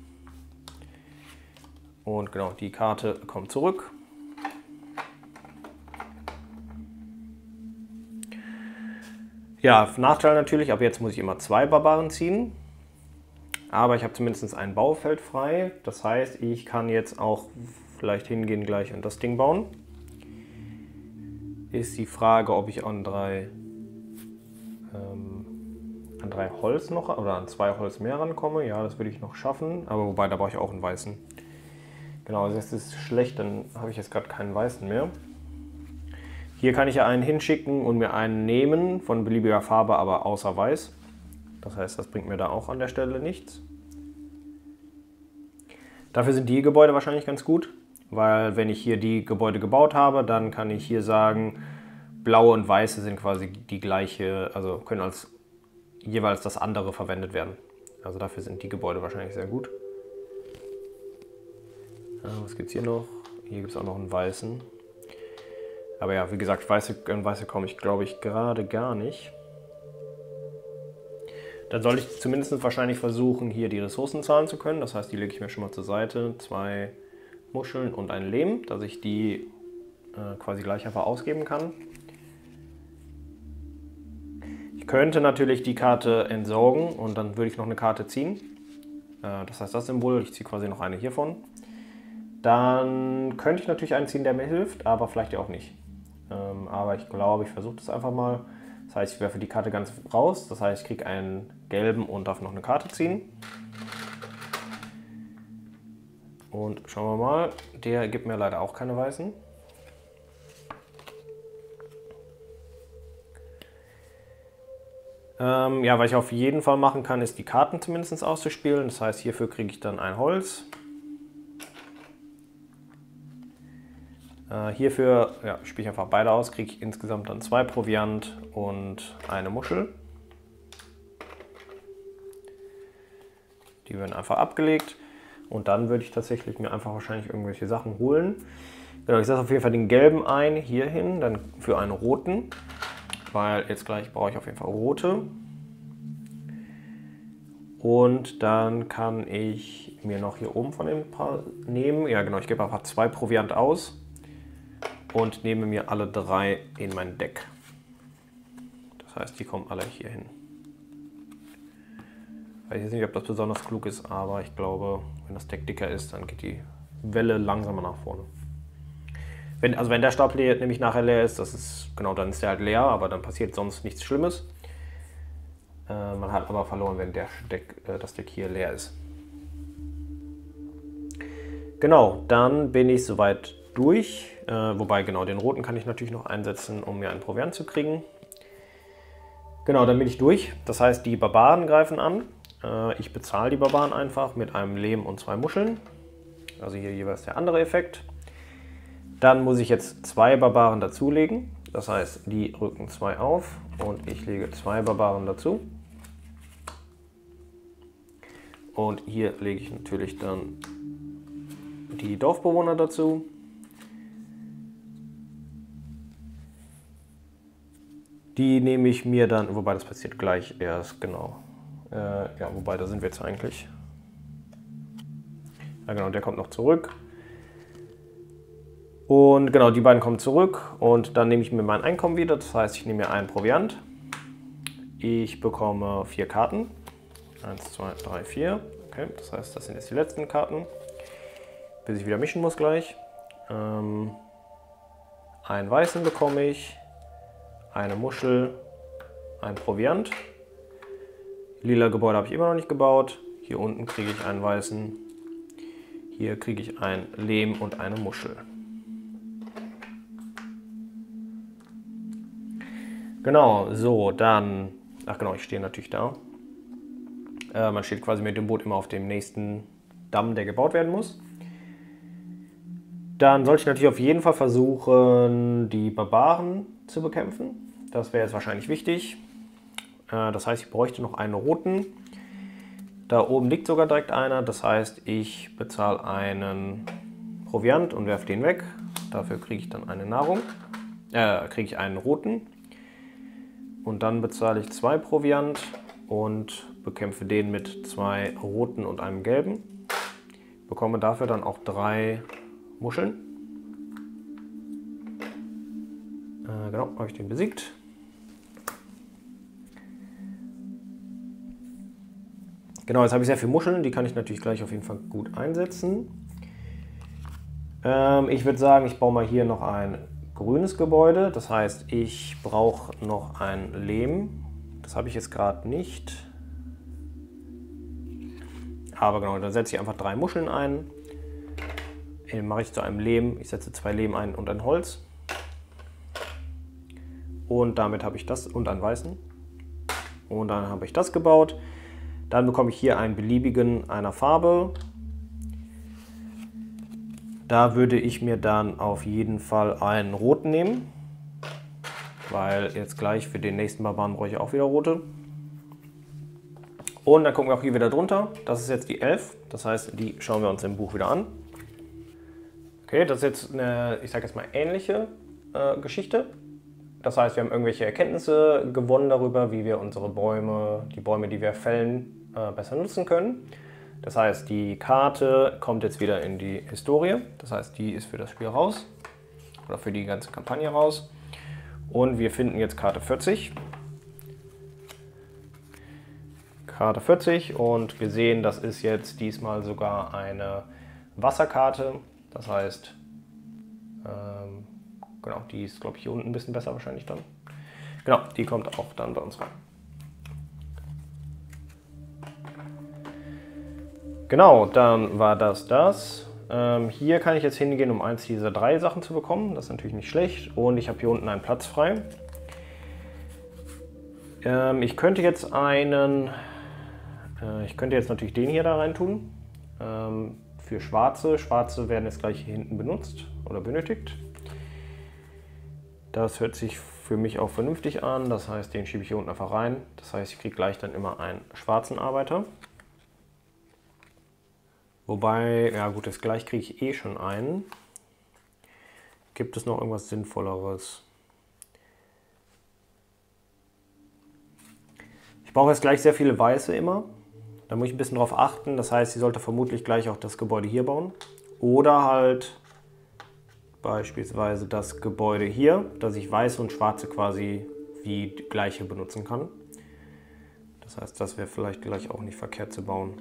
Und genau, die Karte kommt zurück. Ja, Nachteil natürlich, ab jetzt muss ich immer 2 Barbaren ziehen. Aber ich habe zumindest ein Baufeld frei. Das heißt, ich kann jetzt auch vielleicht hingehen gleich und das Ding bauen. Ist die Frage, ob ich an 3 Holz noch oder an 2 Holz mehr rankomme. Ja, das würde ich noch schaffen. Aber wobei, da brauche ich auch einen weißen. Genau, also das ist schlecht, dann habe ich jetzt gerade keinen weißen mehr. Hier kann ich ja einen hinschicken und mir einen nehmen von beliebiger Farbe, aber außer weiß. Das heißt, das bringt mir da auch an der Stelle nichts. Dafür sind die Gebäude wahrscheinlich ganz gut, weil wenn ich hier die Gebäude gebaut habe, dann kann ich hier sagen, blaue und weiße sind quasi die gleiche, also können als jeweils das andere verwendet werden. Also dafür sind die Gebäude wahrscheinlich sehr gut. Was gibt es hier noch? Hier gibt es auch noch einen weißen. Aber ja, wie gesagt, weiße komme ich, glaube ich, gerade gar nicht. Dann soll ich zumindest wahrscheinlich versuchen, hier die Ressourcen zahlen zu können. Das heißt, die lege ich mir schon mal zur Seite. 2 Muscheln und ein Lehm, dass ich die quasi gleich einfach ausgeben kann. Ich könnte natürlich die Karte entsorgen und dann würde ich noch eine Karte ziehen. Das heißt, das Symbol, ich ziehe quasi noch eine hiervon. Dann könnte ich natürlich einen ziehen, der mir hilft, aber vielleicht ja auch nicht. Aber ich glaube, ich versuche das einfach mal. Das heißt, ich werfe die Karte ganz raus. Das heißt, ich kriege einen gelben und darf noch eine Karte ziehen. Und schauen wir mal. Der gibt mir leider auch keine weißen. Was ich auf jeden Fall machen kann, ist die Karten zumindest auszuspielen. Das heißt, hierfür kriege ich dann ein Holz. Hierfür spiele ich einfach beide aus, kriege ich insgesamt dann 2 Proviant und eine Muschel. Die werden einfach abgelegt und dann würde ich tatsächlich mir einfach wahrscheinlich irgendwelche Sachen holen. Genau, ich setze auf jeden Fall den gelben ein, hier hin, dann für einen roten, weil jetzt gleich brauche ich auf jeden Fall rote. Und dann kann ich mir noch hier oben von dem paar nehmen. Ja genau, ich gebe einfach 2 Proviant aus und nehme mir alle 3 in mein Deck. Das heißt, die kommen alle hier hin. Ich weiß jetzt nicht, ob das besonders klug ist, aber ich glaube, wenn das Deck dicker ist, dann geht die Welle langsamer nach vorne. Wenn der Stapel hier nämlich nachher leer ist, genau, dann ist der halt leer, aber dann passiert sonst nichts Schlimmes. Man hat aber verloren, wenn das Deck hier leer ist. Genau, dann bin ich soweit durch. Wobei, genau, den roten kann ich natürlich noch einsetzen, um mir einen Proviant zu kriegen. Genau, dann bin ich durch. Das heißt, die Barbaren greifen an. Ich bezahle die Barbaren einfach mit einem Lehm und 2 Muscheln. Also hier jeweils der andere Effekt. Dann muss ich jetzt 2 Barbaren dazulegen. Das heißt, die rücken 2 auf und ich lege 2 Barbaren dazu. Und hier lege ich natürlich dann die Dorfbewohner dazu. Die nehme ich mir dann, wobei das passiert gleich erst, genau. Ja, wobei, da sind wir jetzt eigentlich. Ja genau, der kommt noch zurück. Und genau, die beiden kommen zurück und dann nehme ich mir mein Einkommen wieder. Das heißt, ich nehme mir einen Proviant. Ich bekomme 4 Karten. 1, 2, 3, 4. Okay, das heißt, das sind jetzt die letzten Karten. Bis ich wieder mischen muss gleich. Einen weißen bekomme ich. Eine Muschel. Ein Proviant. Lila Gebäude habe ich immer noch nicht gebaut. Hier unten kriege ich einen weißen. Hier kriege ich ein Lehm und eine Muschel. Genau, so, dann... Ach genau, ich stehe natürlich da. Man steht quasi mit dem Boot immer auf dem nächsten Damm, der gebaut werden muss. Dann sollte ich natürlich auf jeden Fall versuchen, die Barbaren zu bekämpfen. Das wäre jetzt wahrscheinlich wichtig. Das heißt, ich bräuchte noch einen roten. Da oben liegt sogar direkt einer. Das heißt, ich bezahle einen Proviant und werfe den weg. Dafür kriege ich dann eine Nahrung. Kriege ich einen roten. Und dann bezahle ich 2 Proviant und bekämpfe den mit 2 roten und einem gelben. Bekomme dafür dann auch 3 Muscheln. Genau, habe ich den besiegt. Genau, jetzt habe ich sehr viele Muscheln, die kann ich natürlich gleich auf jeden Fall gut einsetzen. Ich würde sagen, ich baue mal hier noch ein grünes Gebäude. Das heißt, ich brauche noch ein Lehm. Das habe ich jetzt gerade nicht. Aber genau, dann setze ich einfach 3 Muscheln ein. Den mache ich zu einem Lehm. Ich setze 2 Lehm ein und ein Holz. Und damit habe ich das und einen weißen. Und dann habe ich das gebaut. Dann bekomme ich hier einen beliebigen einer Farbe. Da würde ich mir dann auf jeden Fall einen roten nehmen. Weil jetzt gleich für den nächsten Barbaren brauche ich auch wieder rote. Und dann gucken wir auch hier wieder drunter. Das ist jetzt die 11. Das heißt, die schauen wir uns im Buch wieder an. Okay, das ist jetzt eine, ich sage jetzt mal, ähnliche Geschichte. Das heißt, wir haben irgendwelche Erkenntnisse gewonnen darüber, wie wir unsere Bäume, die Bäume, die wir fällen, besser nutzen können. Das heißt, die Karte kommt jetzt wieder in die Historie. Das heißt, die ist für das Spiel raus oder für die ganze Kampagne raus. Und wir finden jetzt Karte 40. Karte 40 und wir sehen, das ist jetzt diesmal sogar eine Wasserkarte. Das heißt, genau, die ist, glaube ich, hier unten ein bisschen besser wahrscheinlich dann. Genau, die kommt auch dann bei uns rein. Genau, dann war das. Hier kann ich jetzt hingehen, um eins dieser 3 Sachen zu bekommen. Das ist natürlich nicht schlecht. Und ich habe hier unten einen Platz frei. Ich könnte jetzt natürlich den hier da rein tun. Für Schwarze. Schwarze werden jetzt gleich hier hinten benutzt oder benötigt. Das hört sich für mich auch vernünftig an. Das heißt, den schiebe ich hier unten einfach rein. Das heißt, ich kriege gleich dann immer einen schwarzen Arbeiter. Wobei, ja gut, jetzt gleich kriege ich eh schon einen. Gibt es noch irgendwas Sinnvolleres? Ich brauche jetzt gleich sehr viele Weiße immer. Da muss ich ein bisschen drauf achten. Das heißt, ich sollte vermutlich gleich auch das Gebäude hier bauen. Oder halt beispielsweise das Gebäude hier, dass ich weiße und schwarze quasi wie die gleiche benutzen kann. Das heißt, das wäre vielleicht gleich auch nicht verkehrt zu bauen.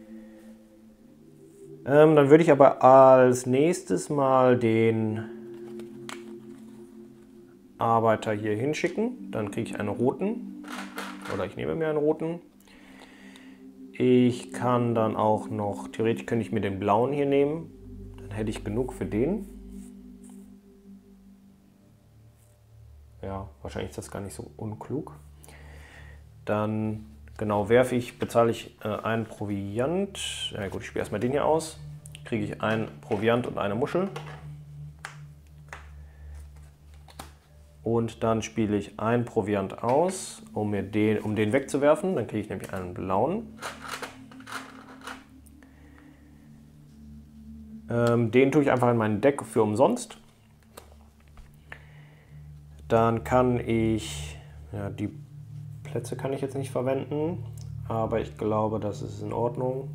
Dann würde ich aber als nächstes mal den Arbeiter hier hinschicken. Dann kriege ich einen roten. Oder ich nehme mir einen roten. Ich kann dann auch noch, theoretisch könnte ich mir den blauen hier nehmen. Dann hätte ich genug für den. Ja, wahrscheinlich ist das gar nicht so unklug. Dann genau bezahle ich einen Proviant. Ja gut, ich spiele erstmal den hier aus. Kriege ich einen Proviant und eine Muschel. Und dann spiele ich einen Proviant aus, um den wegzuwerfen. Dann kriege ich nämlich einen blauen. Den tue ich einfach in mein Deck für umsonst. Dann kann ich, ja, die Plätze kann ich jetzt nicht verwenden, aber ich glaube, das ist in Ordnung.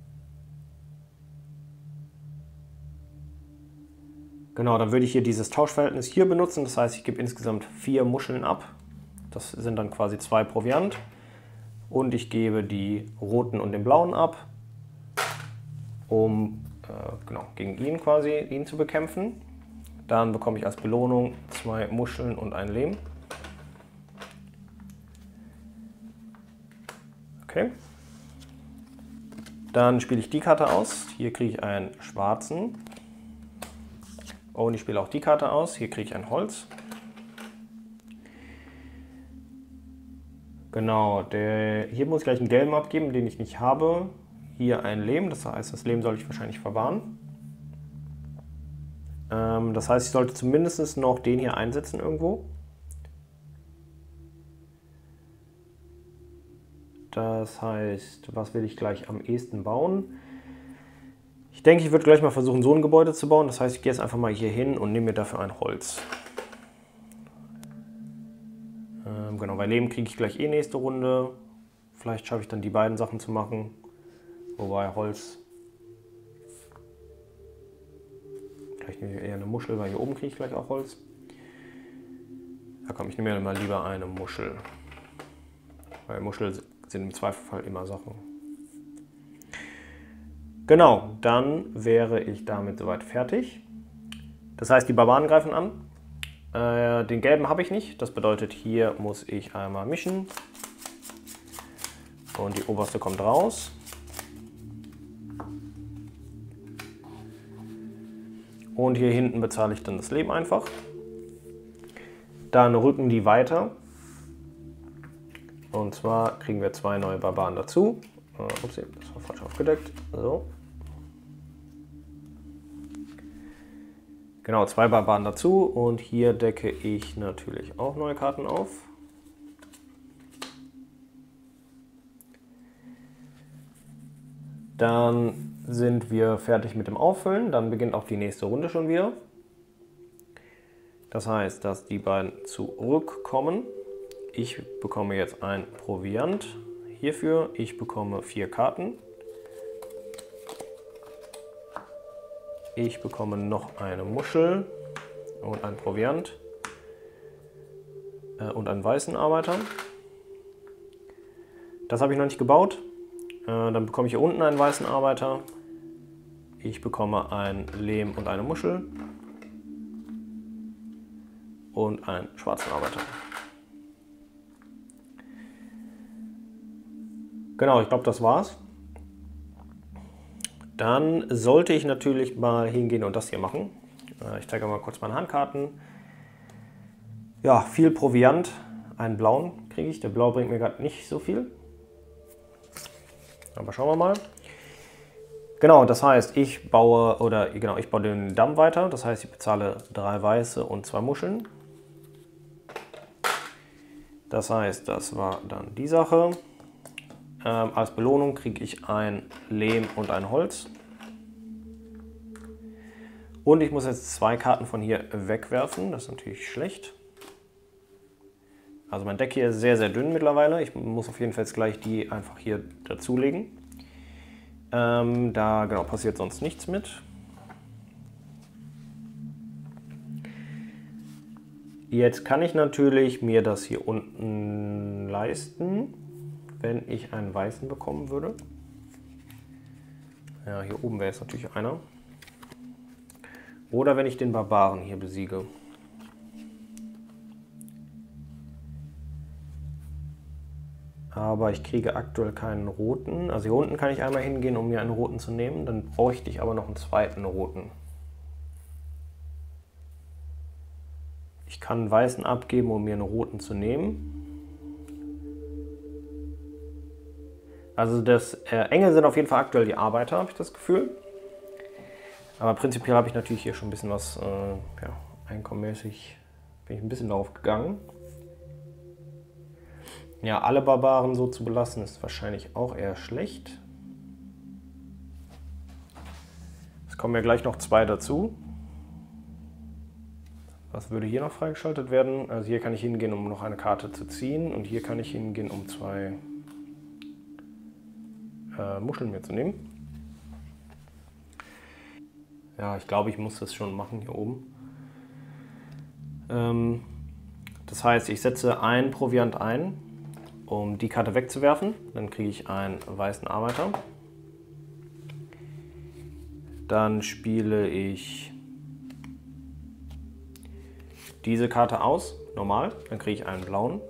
Genau, dann würde ich hier dieses Tauschverhältnis hier benutzen. Das heißt, ich gebe insgesamt 4 Muscheln ab. Das sind dann quasi 2 Proviant. Und ich gebe die roten und den blauen ab, um genau, gegen ihn zu bekämpfen. Dann bekomme ich als Belohnung 2 Muscheln und ein Lehm. Okay. Dann spiele ich die Karte aus. Hier kriege ich einen schwarzen. Oh, und ich spiele auch die Karte aus. Hier kriege ich ein Holz. Genau, hier muss ich gleich einen gelben abgeben, den ich nicht habe. Hier ein Lehm, das heißt, das Lehm soll ich wahrscheinlich verwahren. Das heißt, ich sollte zumindest noch den hier einsetzen irgendwo. Das heißt, was will ich gleich am ehesten bauen? Ich denke, ich würde gleich mal versuchen, so ein Gebäude zu bauen. Das heißt, ich gehe jetzt einfach mal hier hin und nehme mir dafür ein Holz. Genau, bei Lehm kriege ich gleich eh nächste Runde. Vielleicht schaffe ich dann die beiden Sachen zu machen. Wobei Holz... Vielleicht nehme ich eher eine Muschel, weil hier oben kriege ich gleich auch Holz. Ja komm, ich nehme mir mal lieber eine Muschel. Weil Muscheln sind im Zweifelfall immer Sachen. Genau, dann wäre ich damit soweit fertig. Das heißt, die Barbaren greifen an. Den gelben habe ich nicht. Das bedeutet, hier muss ich einmal mischen. Und die oberste kommt raus. Und hier hinten bezahle ich dann das Leben einfach. Dann rücken die weiter. Und zwar kriegen wir 2 neue Barbaren dazu. Upsi, das war falsch aufgedeckt. So. Genau, 2 Barbaren dazu. Und hier decke ich natürlich auch neue Karten auf. Dann sind wir fertig mit dem Auffüllen. Dann beginnt auch die nächste Runde schon wieder. Das heißt, dass die beiden zurückkommen. Ich bekomme jetzt ein Proviant hierfür. Ich bekomme 4 Karten. Ich bekomme noch eine Muschel und ein Proviant und einen weißen Arbeiter. Das habe ich noch nicht gebaut. Dann bekomme ich hier unten einen weißen Arbeiter. Ich bekomme ein Lehm und eine Muschel. Und einen schwarzen Arbeiter. Genau, ich glaube, das war's. Dann sollte ich natürlich mal hingehen und das hier machen. Ich zeige mal kurz meine Handkarten. Ja, viel Proviant. Einen blauen kriege ich. Der Blau bringt mir gerade nicht so viel. Aber schauen wir mal. Genau, das heißt, ich baue den Damm weiter. Das heißt, ich bezahle 3 weiße und 2 Muscheln. Das heißt, das war dann die Sache. Als Belohnung kriege ich ein Lehm und ein Holz. Und ich muss jetzt 2 Karten von hier wegwerfen. Das ist natürlich schlecht. Also mein Deck hier ist sehr, sehr dünn mittlerweile. Ich muss auf jeden Fall jetzt gleich die einfach hier dazulegen. Da genau passiert sonst nichts mit. Jetzt kann ich natürlich mir das hier unten leisten, wenn ich einen weißen bekommen würde. Ja, hier oben wäre jetzt natürlich einer. Oder wenn ich den Barbaren hier besiege. Aber ich kriege aktuell keinen roten. Also hier unten kann ich einmal hingehen, um mir einen roten zu nehmen. Dann bräuchte ich aber noch einen zweiten roten. Ich kann einen weißen abgeben, um mir einen roten zu nehmen. Also das Enge sind auf jeden Fall aktuell die Arbeiter, habe ich das Gefühl. Aber prinzipiell habe ich natürlich hier schon ein bisschen was, ja, einkommenmäßig bin ich ein bisschen darauf gegangen. Ja, alle Barbaren so zu belassen ist wahrscheinlich auch eher schlecht. Es kommen ja gleich noch 2 dazu. Was würde hier noch freigeschaltet werden? Also hier kann ich hingehen, um noch eine Karte zu ziehen. Und hier kann ich hingehen, um 2 Muscheln mir zu nehmen. Ja, ich glaube, ich muss das schon machen hier oben. Das heißt, ich setze einen Proviant ein, um die Karte wegzuwerfen. Dann kriege ich einen weißen Arbeiter. Dann spiele ich diese Karte aus, normal. Dann kriege ich einen blauen.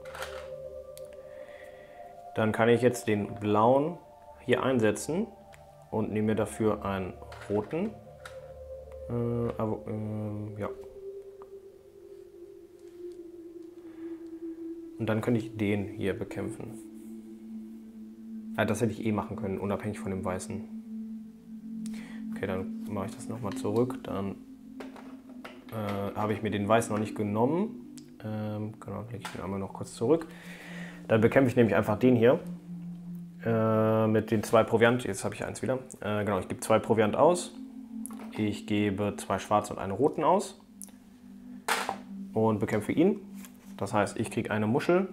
Dann kann ich jetzt den blauen hier einsetzen und nehme mir dafür einen roten. Ja. Und dann könnte ich den hier bekämpfen. Das hätte ich eh machen können, unabhängig von dem Weißen. Okay, dann mache ich das nochmal zurück. Dann habe ich mir den Weißen noch nicht genommen. Genau, lege ich den einmal noch kurz zurück. Dann bekämpfe ich nämlich einfach den hier. Mit den 2 Proviant. Jetzt habe ich eins wieder. Genau, ich gebe 2 Proviant aus. Ich gebe 2 schwarze und einen roten aus. Und bekämpfe ihn. Das heißt, ich kriege eine Muschel.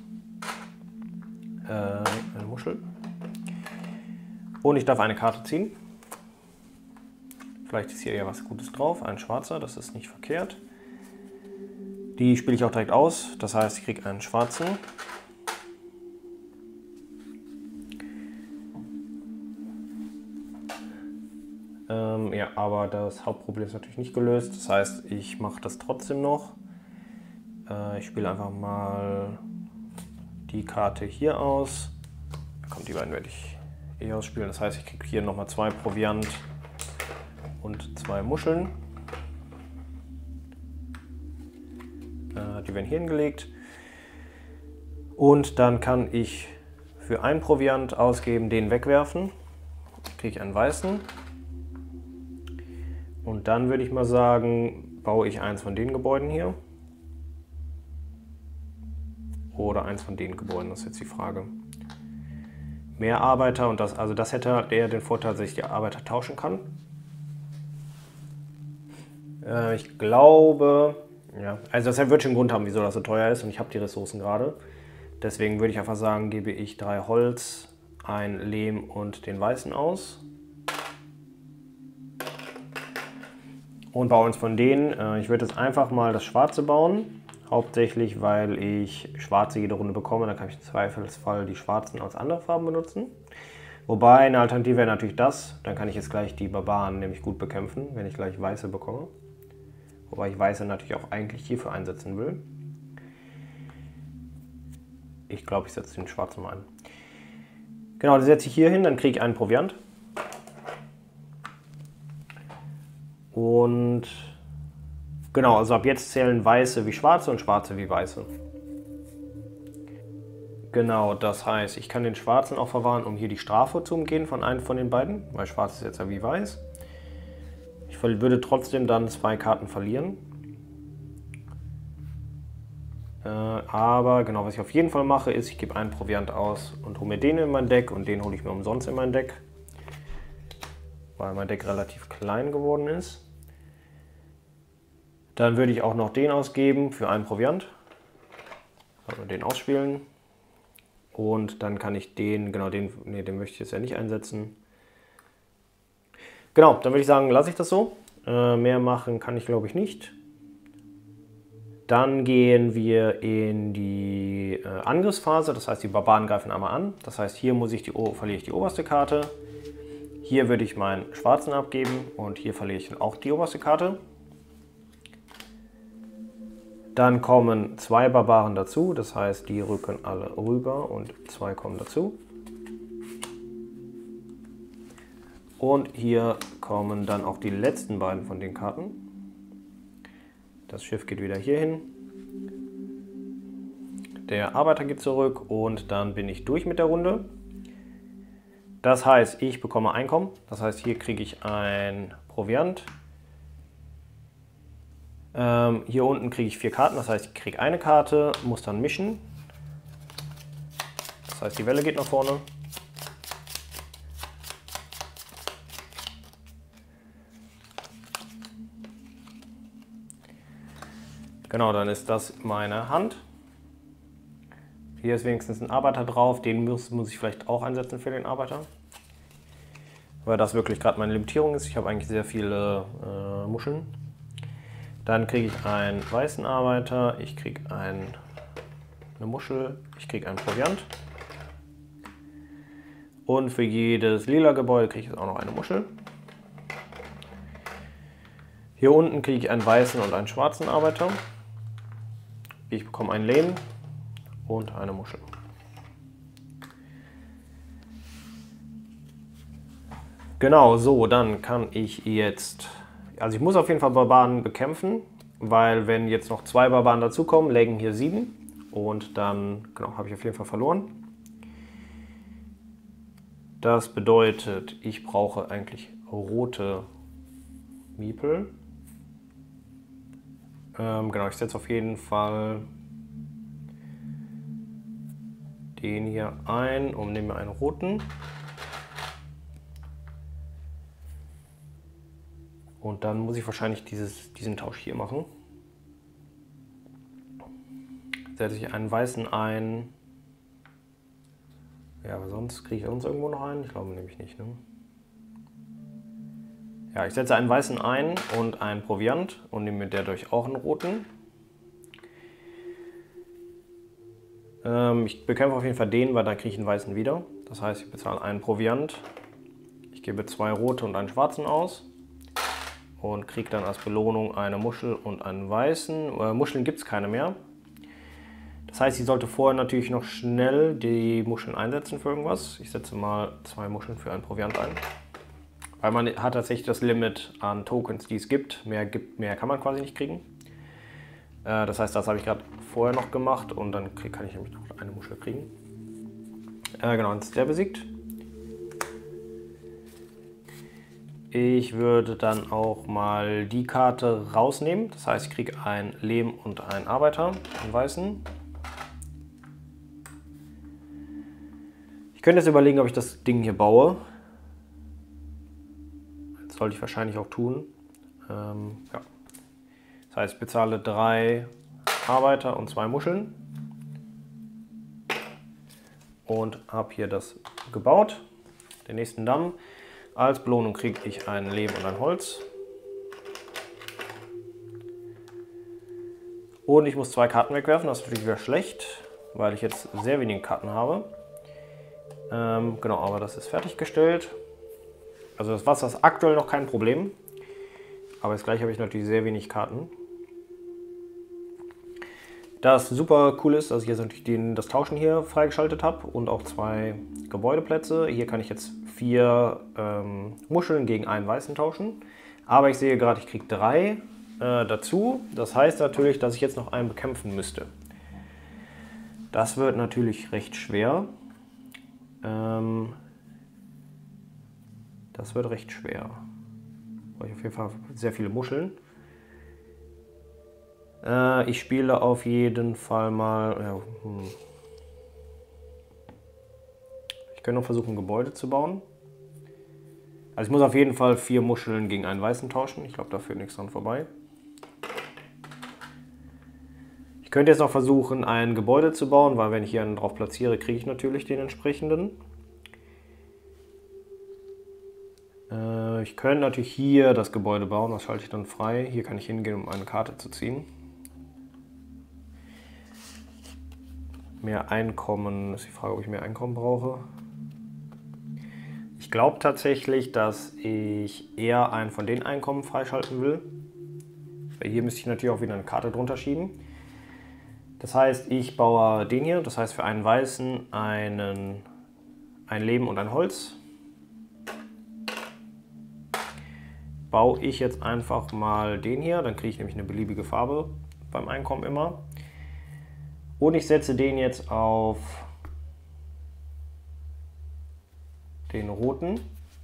Und ich darf eine Karte ziehen. Vielleicht ist hier eher was Gutes drauf. Ein schwarzer, das ist nicht verkehrt. Die spiele ich auch direkt aus. Das heißt, ich kriege einen schwarzen. Ja, aber das Hauptproblem ist natürlich nicht gelöst. Das heißt, ich mache das trotzdem noch. Ich spiele einfach mal die Karte hier aus. Komm, die beiden werde ich eh ausspielen. Das heißt, ich kriege hier nochmal 2 Proviant und 2 Muscheln. Die werden hier hingelegt. Und dann kann ich für einen Proviant ausgeben, den wegwerfen. Kriege ich einen weißen. Und dann würde ich mal sagen, baue ich eins von den Gebäuden hier. Oder eins von den Gebäuden, das ist jetzt die Frage. Mehr Arbeiter und das, also das hätte eher den Vorteil, dass ich die Arbeiter tauschen kann. Ich glaube, ja, also das wird schon einen Grund haben, wieso das so teuer ist und ich habe die Ressourcen gerade. Deswegen würde ich einfach sagen, gebe ich 3 Holz, ein Lehm und den Weißen aus. Und baue uns von denen. Ich würde jetzt einfach mal das Schwarze bauen. Hauptsächlich, weil ich Schwarze jede Runde bekomme. Dann kann ich im Zweifelsfall die Schwarzen als andere Farben benutzen. Wobei eine Alternative wäre natürlich das. Dann kann ich jetzt gleich die Barbaren nämlich gut bekämpfen, wenn ich gleich Weiße bekomme. Wobei ich Weiße natürlich auch eigentlich hierfür einsetzen will. Ich glaube, ich setze den Schwarzen mal ein. Genau, die setze ich hier hin, dann kriege ich einen Proviant. Und genau, also ab jetzt zählen Weiße wie Schwarze und Schwarze wie Weiße. Genau, das heißt, ich kann den Schwarzen auch verwahren, um hier die Strafe zu umgehen von einem von den beiden, weil Schwarz ist jetzt ja wie Weiß. Ich würde trotzdem dann 2 Karten verlieren. Aber genau, was ich auf jeden Fall mache, ist, ich gebe einen Proviant aus und hole mir den in mein Deck und den hole ich mir umsonst in mein Deck, weil mein Deck relativ klein geworden ist. Dann würde ich auch noch den ausgeben für einen Proviant, also den ausspielen. Und dann kann ich den, genau den möchte ich jetzt ja nicht einsetzen. Genau, dann würde ich sagen, lasse ich das so. Mehr machen kann ich, glaube ich, nicht. Dann gehen wir in die Angriffsphase, das heißt, die Barbaren greifen einmal an. Das heißt, hier verliere ich die oberste Karte. Hier würde ich meinen schwarzen abgeben und hier verliere ich auch die oberste Karte. Dann kommen 2 Barbaren dazu, das heißt, die rücken alle rüber und 2 kommen dazu. Und hier kommen dann auch die letzten beiden von den Karten. Das Schiff geht wieder hier hin. Der Arbeiter geht zurück und dann bin ich durch mit der Runde. Das heißt, ich bekomme Einkommen. Das heißt, hier kriege ich ein Proviant. Hier unten kriege ich 4 Karten. Das heißt, ich kriege eine Karte, muss dann mischen. Das heißt, die Welle geht nach vorne. Genau, dann ist das meine Hand. Hier ist wenigstens ein Arbeiter drauf, den muss ich vielleicht auch einsetzen für den Arbeiter. Weil das wirklich gerade meine Limitierung ist. Ich habe eigentlich sehr viele Muscheln. Dann kriege ich einen weißen Arbeiter, ich kriege eine Muschel, ich kriege einen Proviant. Und für jedes lila Gebäude kriege ich jetzt auch noch eine Muschel. Hier unten kriege ich einen weißen und einen schwarzen Arbeiter. Ich bekomme einen Lehm und eine Muschel. Genau, so, dann kann ich jetzt, also ich muss auf jeden Fall Barbaren bekämpfen, weil wenn jetzt noch 2 Barbaren dazukommen, lägen hier 7 und dann genau, habe ich auf jeden Fall verloren. Das bedeutet, ich brauche eigentlich rote Miepel. Genau, ich setze auf jeden Fall den hier ein und nehme einen roten. Und dann muss ich wahrscheinlich diesen Tausch hier machen. Setze ich einen weißen ein. Ja, aber sonst kriege ich sonst irgendwo noch einen? Ich glaube nämlich nicht, ne? Ja, ich setze einen weißen ein und einen Proviant und nehme mir dadurch auch einen roten. Ich bekämpfe auf jeden Fall den, weil dann kriege ich einen weißen wieder. Das heißt, ich bezahle einen Proviant. Ich gebe 2 rote und einen schwarzen aus. Und kriege dann als Belohnung eine Muschel und einen weißen. Muscheln gibt es keine mehr. Das heißt, ich sollte vorher natürlich noch schnell die Muscheln einsetzen für irgendwas. Ich setze mal 2 Muscheln für einen Proviant ein. Weil man hat tatsächlich das Limit an Tokens, die es gibt. Mehr kann man quasi nicht kriegen. Das heißt, das habe ich gerade vorher noch gemacht und dann kann ich nämlich noch eine Muschel kriegen. Genau, jetzt ist der besiegt. Ich würde dann auch mal die Karte rausnehmen. Das heißt, ich kriege einen Lehm und einen Arbeiter, einen weißen. Ich könnte jetzt überlegen, ob ich das Ding hier baue. Das sollte ich wahrscheinlich auch tun. Ja. Das heißt, ich bezahle 3 Arbeiter und 2 Muscheln. Und habe hier das gebaut. Den nächsten Damm. Als Belohnung kriege ich ein Lehm und ein Holz. Und ich muss 2 Karten wegwerfen, das ist natürlich wieder schlecht, weil ich jetzt sehr wenige Karten habe. Genau, aber das ist fertiggestellt. Also das Wasser ist aktuell noch kein Problem. Aber jetzt gleich habe ich natürlich sehr wenig Karten. Das super cool ist, dass ich jetzt natürlich das Tauschen hier freigeschaltet habe und auch 2 Gebäudeplätze. Hier kann ich jetzt 4 Muscheln gegen einen weißen tauschen. Aber ich sehe gerade, ich kriege 3 dazu. Das heißt natürlich, dass ich jetzt noch einen bekämpfen müsste. Das wird natürlich recht schwer. Das wird recht schwer. Brauche ich auf jeden Fall sehr viele Muscheln. Ich spiele auf jeden Fall mal... Ja, Ich könnte noch versuchen, ein Gebäude zu bauen. Also ich muss auf jeden Fall 4 Muscheln gegen einen Weißen tauschen. Ich glaube, da führt nichts dran vorbei. Ich könnte jetzt noch versuchen, ein Gebäude zu bauen, weil wenn ich hier einen drauf platziere, kriege ich natürlich den entsprechenden. Ich könnte natürlich hier das Gebäude bauen, das schalte ich dann frei. Hier kann ich hingehen, um eine Karte zu ziehen. Mehr Einkommen, ist die Frage, ob ich mehr Einkommen brauche. Ich glaube tatsächlich, dass ich eher einen von den Einkommen freischalten will. Weil hier müsste ich natürlich auch wieder eine Karte drunter schieben. Das heißt, ich baue den hier, das heißt für einen Weißen ein Leben und ein Holz. Baue ich jetzt einfach mal den hier, dann kriege ich nämlich eine beliebige Farbe beim Einkommen immer. Und ich setze den jetzt auf den roten.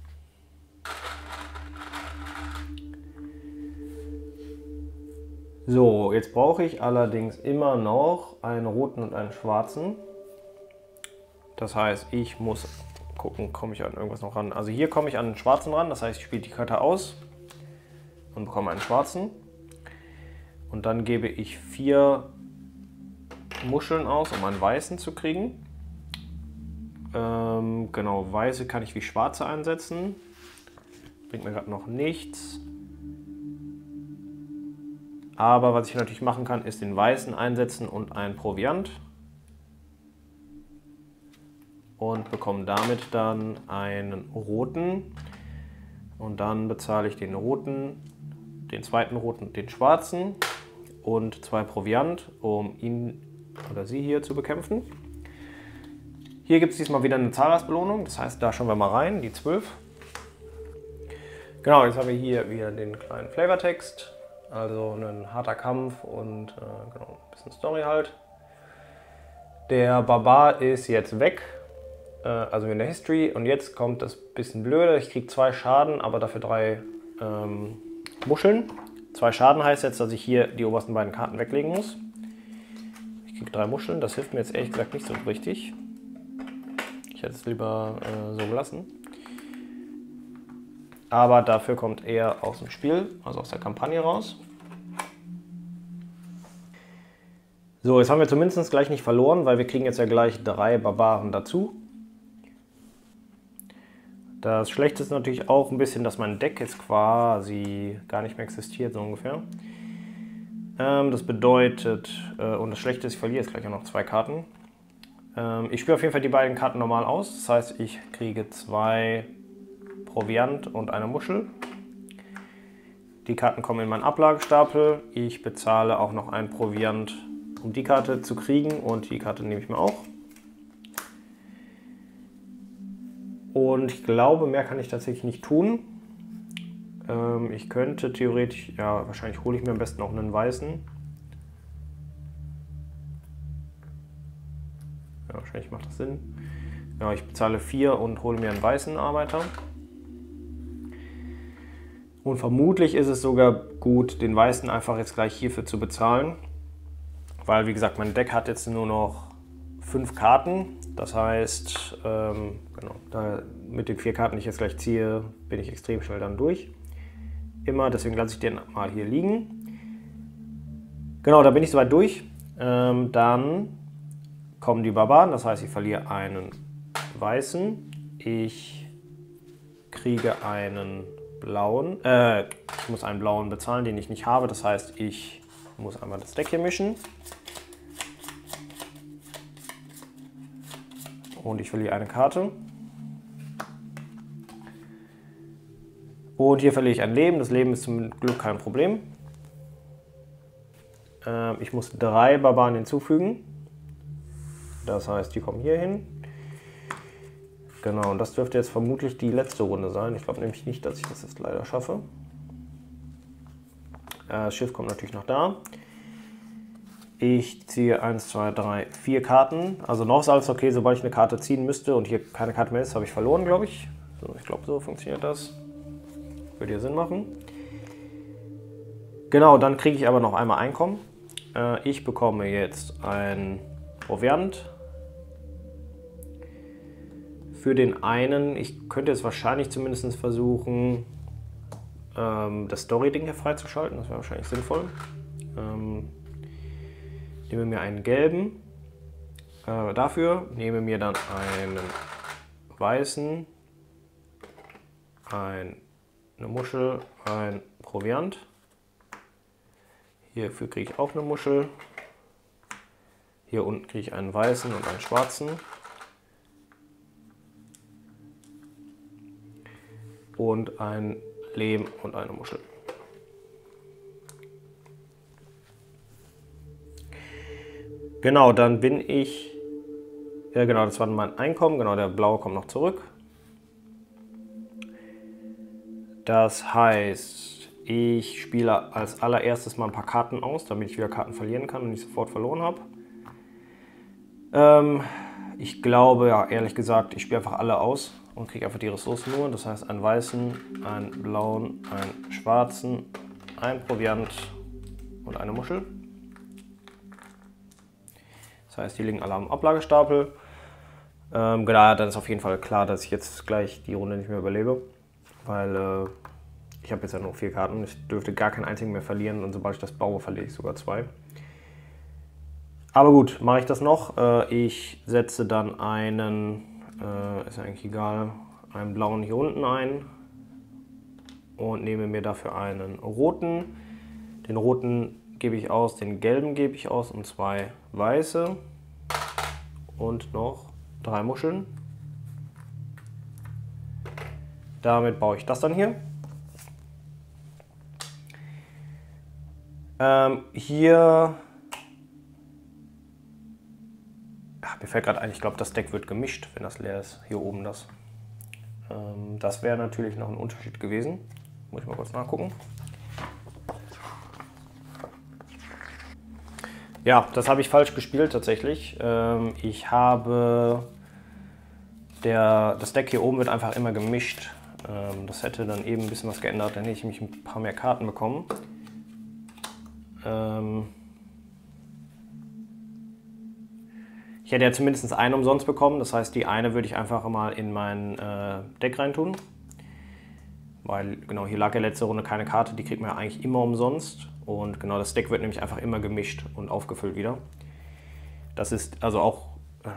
So, jetzt brauche ich allerdings immer noch einen roten und einen schwarzen. Das heißt, ich muss gucken, komme ich an irgendwas noch ran. Also hier komme ich an den schwarzen ran, das heißt, ich spiele die Karte aus und bekomme einen schwarzen. Und dann gebe ich 4 Muscheln aus, um einen weißen zu kriegen. Genau, weiße kann ich wie schwarze einsetzen. Bringt mir gerade noch nichts. Aber was ich natürlich machen kann, ist den weißen einsetzen und einen Proviant. Und bekomme damit dann einen roten. Und dann bezahle ich den roten, den zweiten roten, den schwarzen und 2 Proviant, um ihn oder sie hier zu bekämpfen. Hier gibt es diesmal wieder eine Zahlreichsbelohnung, das heißt, da schauen wir mal rein, die 12. Genau, jetzt haben wir hier wieder den kleinen Flavortext, also ein harter Kampf und genau, ein bisschen Story halt. Der Barbar ist jetzt weg, also in der History, und jetzt kommt das bisschen blöde, ich kriege 2 Schaden, aber dafür 3 Muscheln. 2 Schaden heißt jetzt, dass ich hier die obersten beiden Karten weglegen muss. Ich kriege 3 Muscheln, das hilft mir jetzt ehrlich gesagt nicht so richtig. Ich hätte es lieber so gelassen. Aber dafür kommt er aus dem Spiel, also aus der Kampagne raus. So, jetzt haben wir zumindest gleich nicht verloren, weil wir kriegen jetzt ja gleich 3 Barbaren dazu. Das Schlechte ist natürlich auch ein bisschen, dass mein Deck jetzt quasi gar nicht mehr existiert, so ungefähr. Das bedeutet, und das Schlechte ist, ich verliere jetzt gleich auch noch 2 Karten. Ich spiele auf jeden Fall die beiden Karten normal aus, das heißt, ich kriege 2 Proviant und eine Muschel. Die Karten kommen in meinen Ablagestapel. Ich bezahle auch noch einen Proviant, um die Karte zu kriegen, und die Karte nehme ich mir auch. Und ich glaube, mehr kann ich tatsächlich nicht tun. Ich könnte theoretisch, ja, wahrscheinlich hole ich mir am besten auch einen weißen. Ja, wahrscheinlich macht das Sinn. Ja, ich bezahle 4 und hole mir einen weißen Arbeiter. Und vermutlich ist es sogar gut, den weißen einfach jetzt gleich hierfür zu bezahlen. Weil, wie gesagt, mein Deck hat jetzt nur noch 5 Karten. Das heißt, genau, mit den 4 Karten, die ich jetzt gleich ziehe, bin ich extrem schnell dann durch. Immer, deswegen lasse ich den mal hier liegen. Genau, da bin ich soweit durch. Dann kommen die Barbaren, das heißt, ich verliere einen weißen. Ich kriege einen blauen. Ich muss einen blauen bezahlen, den ich nicht habe. Das heißt, ich muss einmal das Deck hier mischen. Und ich verliere eine Karte. Und hier verliere ich ein Leben. Das Leben ist zum Glück kein Problem. Ich muss 3 Barbaren hinzufügen. Das heißt, die kommen hier hin. Genau, und das dürfte jetzt vermutlich die letzte Runde sein. Ich glaube nämlich nicht, dass ich das jetzt leider schaffe. Das Schiff kommt natürlich noch da. Ich ziehe 1, 2, 3, 4 Karten. Also noch ist alles okay, sobald ich eine Karte ziehen müsste und hier keine Karte mehr ist, habe ich verloren, glaube ich. So, ich glaube, so funktioniert das. Würde ja Sinn machen. Genau, dann kriege ich aber noch einmal Einkommen. Ich bekomme jetzt ein Proviant. Für den einen, ich könnte jetzt wahrscheinlich zumindest versuchen, das Story-Ding hier freizuschalten. Das wäre wahrscheinlich sinnvoll. Nehme mir einen gelben. Dafür nehme mir dann einen weißen, eine Muschel, ein Proviant. Hierfür kriege ich auch eine Muschel. Hier unten kriege ich einen weißen und einen schwarzen. Und ein Lehm und eine Muschel. Genau, dann bin ich... Ja genau, das war mein Einkommen. Genau, der blaue kommt noch zurück. Das heißt, ich spiele als allererstes mal ein paar Karten aus, damit ich wieder Karten verlieren kann und nicht sofort verloren habe. Ich glaube, ja, ehrlich gesagt, ich spiele einfach alle aus und kriege einfach die Ressourcen nur. Das heißt, einen weißen, einen blauen, einen schwarzen, ein Proviant und eine Muschel. Das heißt, die liegen alle am Ablagestapel. Genau, dann ist auf jeden Fall klar, dass ich jetzt gleich die Runde nicht mehr überlebe, weil ich habe jetzt ja nur 4 Karten. Ich dürfte gar keinen einzigen mehr verlieren und sobald ich das baue, verliere ich sogar 2. Aber gut, mache ich das noch. Ich setze dann einen, ist eigentlich egal, einen blauen hier unten ein und nehme mir dafür einen roten. Den roten gebe ich aus, den gelben gebe ich aus und 2 weiße und noch 3 Muscheln. Damit baue ich das dann hier. Hier... Ach, mir fällt gerade ein, ich glaube, das Deck wird gemischt, wenn das leer ist. Hier oben das. Das wäre natürlich noch ein Unterschied gewesen. Muss ich mal kurz nachgucken. Ja, das habe ich falsch gespielt tatsächlich. Ich habe... Das Deck hier oben wird einfach immer gemischt. Das hätte dann eben ein bisschen was geändert, dann hätte ich nämlich ein paar mehr Karten bekommen. Ich hätte ja zumindest eine umsonst bekommen, das heißt, die eine würde ich einfach mal in mein Deck reintun. Weil genau, hier lag ja letzte Runde keine Karte, die kriegt man ja eigentlich immer umsonst. Und genau, das Deck wird nämlich einfach immer gemischt und aufgefüllt wieder. Das ist also auch...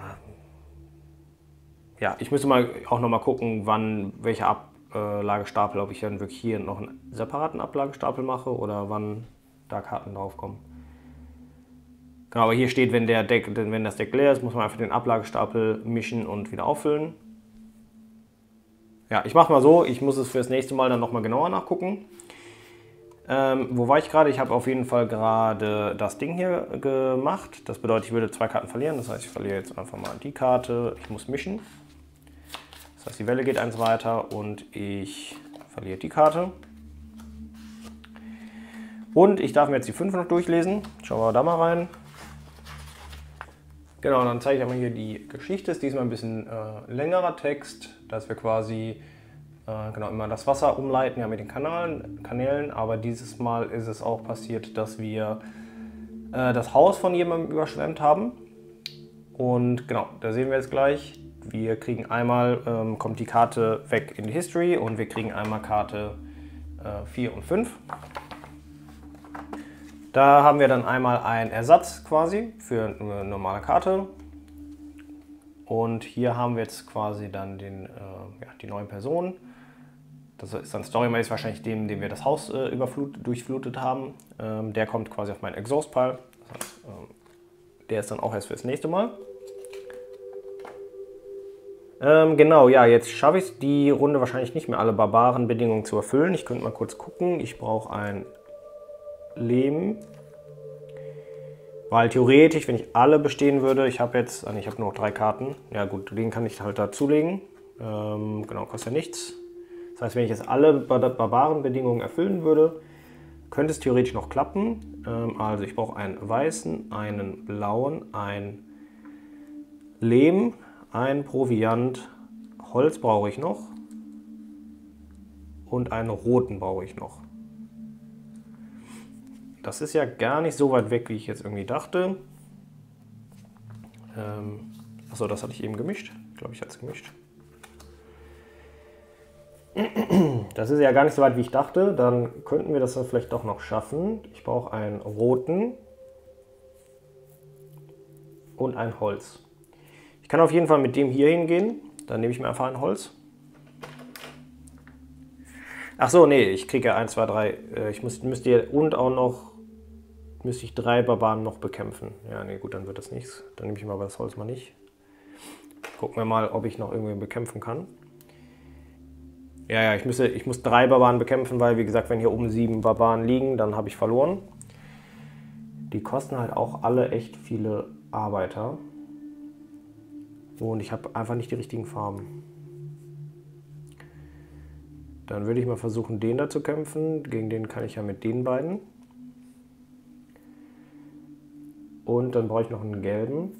ja, ich müsste auch noch mal gucken, welcher Ablagestapel, ob ich dann wirklich hier noch einen separaten Ablagestapel mache oder wann da Karten drauf kommen. Genau, aber hier steht, wenn das Deck leer ist, muss man einfach den Ablagestapel mischen und wieder auffüllen. Ja, ich mache mal so, ich muss es für das nächste Mal dann nochmal genauer nachgucken. Wo war ich gerade? Ich habe auf jeden Fall gerade das Ding hier gemacht. Das bedeutet, ich würde 2 Karten verlieren. Das heißt, ich verliere jetzt einfach mal die Karte. Ich muss mischen. Das heißt, die Welle geht 1 weiter und ich verliere die Karte. Und ich darf mir jetzt die 5 noch durchlesen. Schauen wir da mal rein. Genau, dann zeige ich einmal hier die Geschichte. Ist diesmal ein bisschen längerer Text, dass wir quasi genau immer das Wasser umleiten, ja, mit den Kanälen. Aber dieses Mal ist es auch passiert, dass wir das Haus von jemandem überschwemmt haben. Und genau, da sehen wir jetzt gleich. Wir kriegen einmal, kommt die Karte weg in die History und wir kriegen einmal Karte 4 und 5. Da haben wir dann einmal einen Ersatz quasi für eine normale Karte. Und hier haben wir jetzt quasi dann die neuen Personen. Das ist dann storymäßig wahrscheinlich dem wir das Haus durchflutet haben. Der kommt quasi auf meinen Exhaust-Pile. Das heißt, der ist dann auch erst fürs nächste Mal. Genau, ja, jetzt schaffe ich es die Runde wahrscheinlich nicht mehr alle Barbarenbedingungen zu erfüllen. Ich könnte mal kurz gucken. Ich brauche ein Lehm. Weil theoretisch, wenn ich alle bestehen würde, ich habe nur noch 3 Karten. Ja gut, den kann ich halt dazulegen. Genau, kostet ja nichts. Das heißt, wenn ich jetzt alle Barbarenbedingungen erfüllen würde, könnte es theoretisch noch klappen. Also ich brauche einen weißen, einen blauen, ein Lehm, ein Proviant, Holz brauche ich noch und einen roten brauche ich noch. das ist ja gar nicht so weit weg, wie ich jetzt irgendwie dachte. Achso, das hatte ich eben gemischt. Ich glaube, ich hatte es gemischt. Das ist ja gar nicht so weit, wie ich dachte. Dann könnten wir das dann vielleicht doch noch schaffen. Ich brauche einen roten und ein Holz. Ich kann auf jeden Fall mit dem hier hingehen. Dann nehme ich mir einfach ein Holz. Ach so, nee, ich kriege ja 1, 2, 3. Ich müsste hier und auch noch müsste ich 3 Barbaren noch bekämpfen. Ja, nee, gut, dann wird das nichts. Dann nehme ich mal das Holz mal nicht. Gucken wir mal, ob ich noch irgendwie bekämpfen kann. Ja, ich muss 3 Barbaren bekämpfen, weil, wie gesagt, wenn hier oben 7 Barbaren liegen, dann habe ich verloren. Die kosten halt auch alle echt viele Arbeiter. Und ich habe einfach nicht die richtigen Farben. Dann würde ich mal versuchen, den da zu kämpfen. Gegen den kann ich ja mit den beiden. Und dann brauche ich noch einen gelben.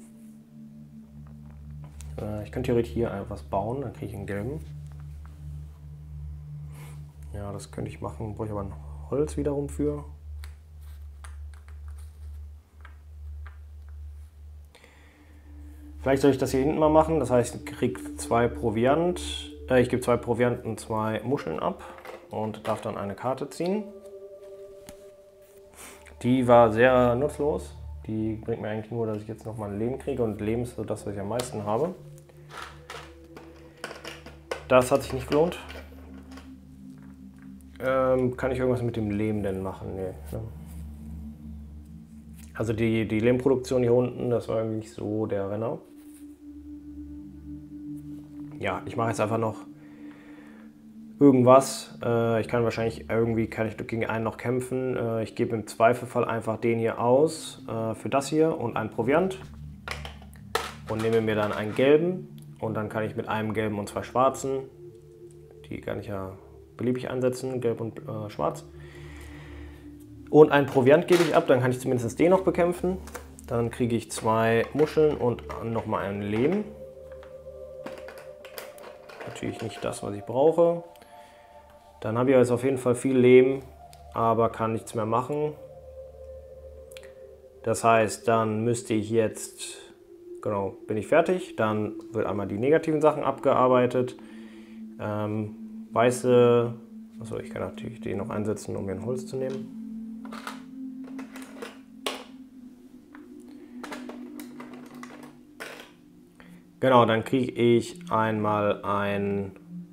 Ich könnte theoretisch hier einfach was bauen, dann kriege ich einen gelben. Ja, das könnte ich machen, brauche ich aber ein Holz wiederum für. Vielleicht soll ich das hier hinten mal machen, das heißt, ich kriege 2 Proviant. Ich gebe 2 Proviant und 2 Muscheln ab und darf dann eine Karte ziehen. Die war sehr nutzlos. Die bringt mir eigentlich nur, dass ich jetzt nochmal ein Lehm kriege und Lehm ist so das, was ich am meisten habe. Das hat sich nicht gelohnt. Kann ich irgendwas mit dem Lehm denn machen? Nee, ne? Also die Lehmproduktion hier unten, das war irgendwie nicht so der Renner. Ja, ich mache jetzt einfach noch irgendwas. Ich kann wahrscheinlich gegen einen noch kämpfen. Ich gebe im Zweifelfall einfach den hier aus für das hier und ein Proviant und nehme mir dann einen gelben und dann kann ich mit einem gelben und 2 schwarzen, die kann ich ja beliebig einsetzen, gelb und schwarz. Und ein Proviant gebe ich ab, dann kann ich zumindest den noch bekämpfen. Dann kriege ich 2 Muscheln und nochmal einen Lehm. Natürlich nicht das, was ich brauche. Dann habe ich jetzt auf jeden Fall viel Lehm, aber kann nichts mehr machen. Das heißt, dann müsste ich jetzt, genau, bin ich fertig. Dann wird einmal die negativen Sachen abgearbeitet. Weiße, also ich kann natürlich den noch einsetzen, um mir ein Holz zu nehmen. Genau, dann kriege ich einmal ein,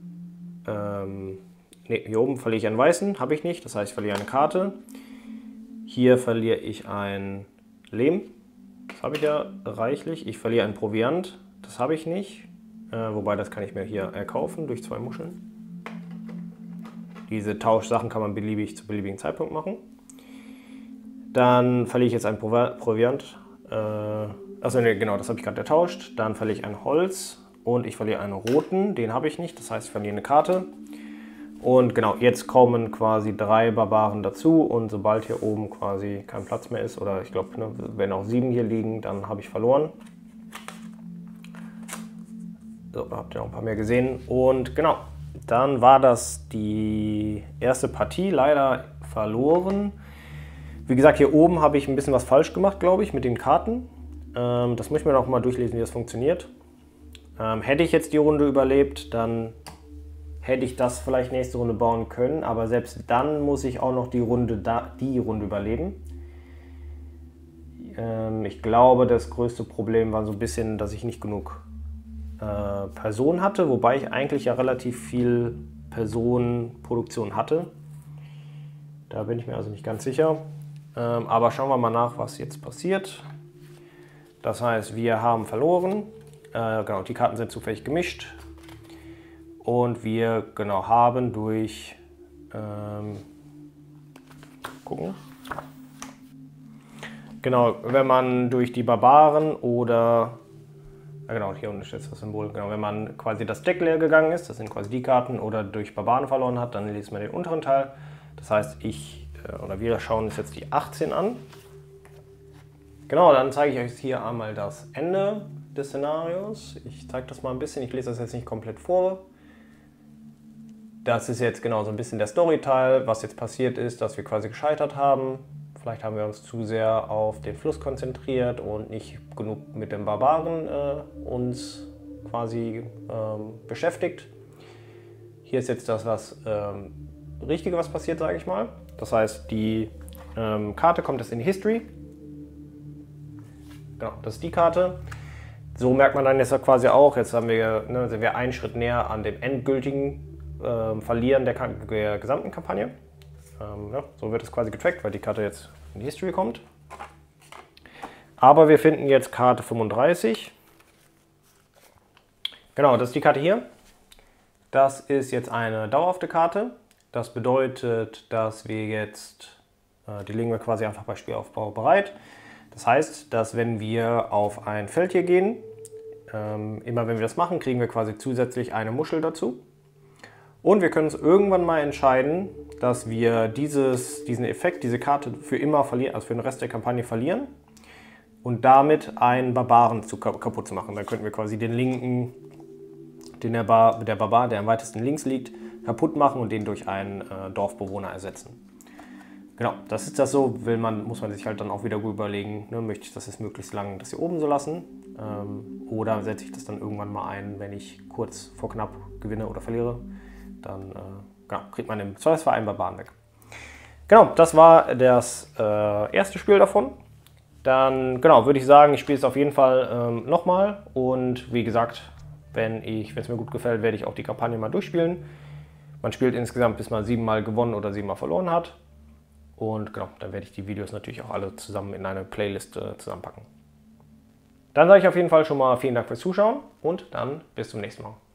hier oben verliere ich einen weißen, habe ich nicht, das heißt ich verliere eine Karte. Hier verliere ich ein Lehm, das habe ich ja reichlich. Ich verliere ein Proviant, das habe ich nicht, wobei das kann ich mir hier erkaufen durch 2 Muscheln. Diese Tauschsachen kann man beliebig zu beliebigen Zeitpunkt machen. Dann verliere ich jetzt ein Proviant. Also ne, genau, das habe ich gerade getauscht. Dann verliere ich ein Holz und ich verliere einen roten, den habe ich nicht, das heißt ich verliere eine Karte. Und genau, jetzt kommen quasi 3 Barbaren dazu und sobald hier oben quasi kein Platz mehr ist, oder ich glaube, ne, wenn auch 7 hier liegen, dann habe ich verloren. So, da habt ihr noch ein paar mehr gesehen. Und genau, dann war das die erste Partie, leider verloren. Wie gesagt, hier oben habe ich ein bisschen was falsch gemacht, glaube ich, mit den Karten. Das muss ich mir noch mal durchlesen, wie das funktioniert. Hätte ich jetzt die Runde überlebt, dann hätte ich das vielleicht nächste Runde bauen können, aber selbst dann muss ich auch noch die Runde überleben. Ich glaube, das größte Problem war so ein bisschen, dass ich nicht genug Personen hatte, wobei ich eigentlich ja relativ viel Personenproduktion hatte. Da bin ich mir also nicht ganz sicher. Aber schauen wir mal nach, was jetzt passiert. Das heißt, wir haben verloren. Genau, die Karten sind zufällig gemischt. Und wir genau haben durch gucken. Genau, wenn man durch die Barbaren oder genau, hier unten steht das Symbol. Genau, wenn man quasi das Deck leer gegangen ist, das sind quasi die Karten, oder durch Barbaren verloren hat, dann liest man den unteren Teil. Das heißt, wir schauen uns jetzt die 18 an. Genau, dann zeige ich euch hier einmal das Ende des Szenarios. Ich zeige das mal ein bisschen, ich lese das jetzt nicht komplett vor. Das ist jetzt genau so ein bisschen der Story-Teil, was jetzt passiert ist, dass wir quasi gescheitert haben. Vielleicht haben wir uns zu sehr auf den Fluss konzentriert und nicht genug mit den Barbaren uns quasi beschäftigt. Hier ist jetzt das Richtige, was passiert, sage ich mal. Das heißt, die Karte kommt jetzt in die History. Genau, das ist die Karte. So merkt man dann jetzt quasi auch, jetzt sind wir einen Schritt näher an dem endgültigen Verlieren der gesamten Kampagne. Ja, so wird es quasi getrackt, weil die Karte jetzt in die History kommt. Aber wir finden jetzt Karte 35. Genau, das ist die Karte hier. Das ist jetzt eine dauerhafte Karte. Das bedeutet, dass wir jetzt, die legen wir quasi einfach bei Spielaufbau bereit. Das heißt, dass wenn wir auf ein Feld hier gehen, immer wenn wir das machen, kriegen wir quasi zusätzlich eine Muschel dazu. Und wir können uns irgendwann mal entscheiden, dass wir diesen Effekt, diese Karte für immer verlieren, also für den Rest der Kampagne verlieren und damit einen Barbaren kaputt zu machen. Dann könnten wir quasi den linken, der Barbar, der am weitesten links liegt, kaputt machen und den durch einen Dorfbewohner ersetzen. Genau, das ist das so, muss man sich halt dann auch wieder gut überlegen, ne, möchte ich das jetzt möglichst lang das hier oben so lassen oder setze ich das dann irgendwann mal ein, wenn ich kurz vor knapp gewinne oder verliere, dann genau, kriegt man im Zweifelsfall einen Barbaren weg. Genau, das war das erste Spiel davon. Dann genau, würde ich sagen, ich spiele es auf jeden Fall nochmal und wie gesagt, wenn es mir gut gefällt, werde ich auch die Kampagne mal durchspielen. Man spielt insgesamt, bis man 7 Mal gewonnen oder 7 Mal verloren hat. Und genau, dann werde ich die Videos natürlich auch alle zusammen in eine Playlist zusammenpacken. Dann sage ich auf jeden Fall schon mal vielen Dank fürs Zuschauen und dann bis zum nächsten Mal.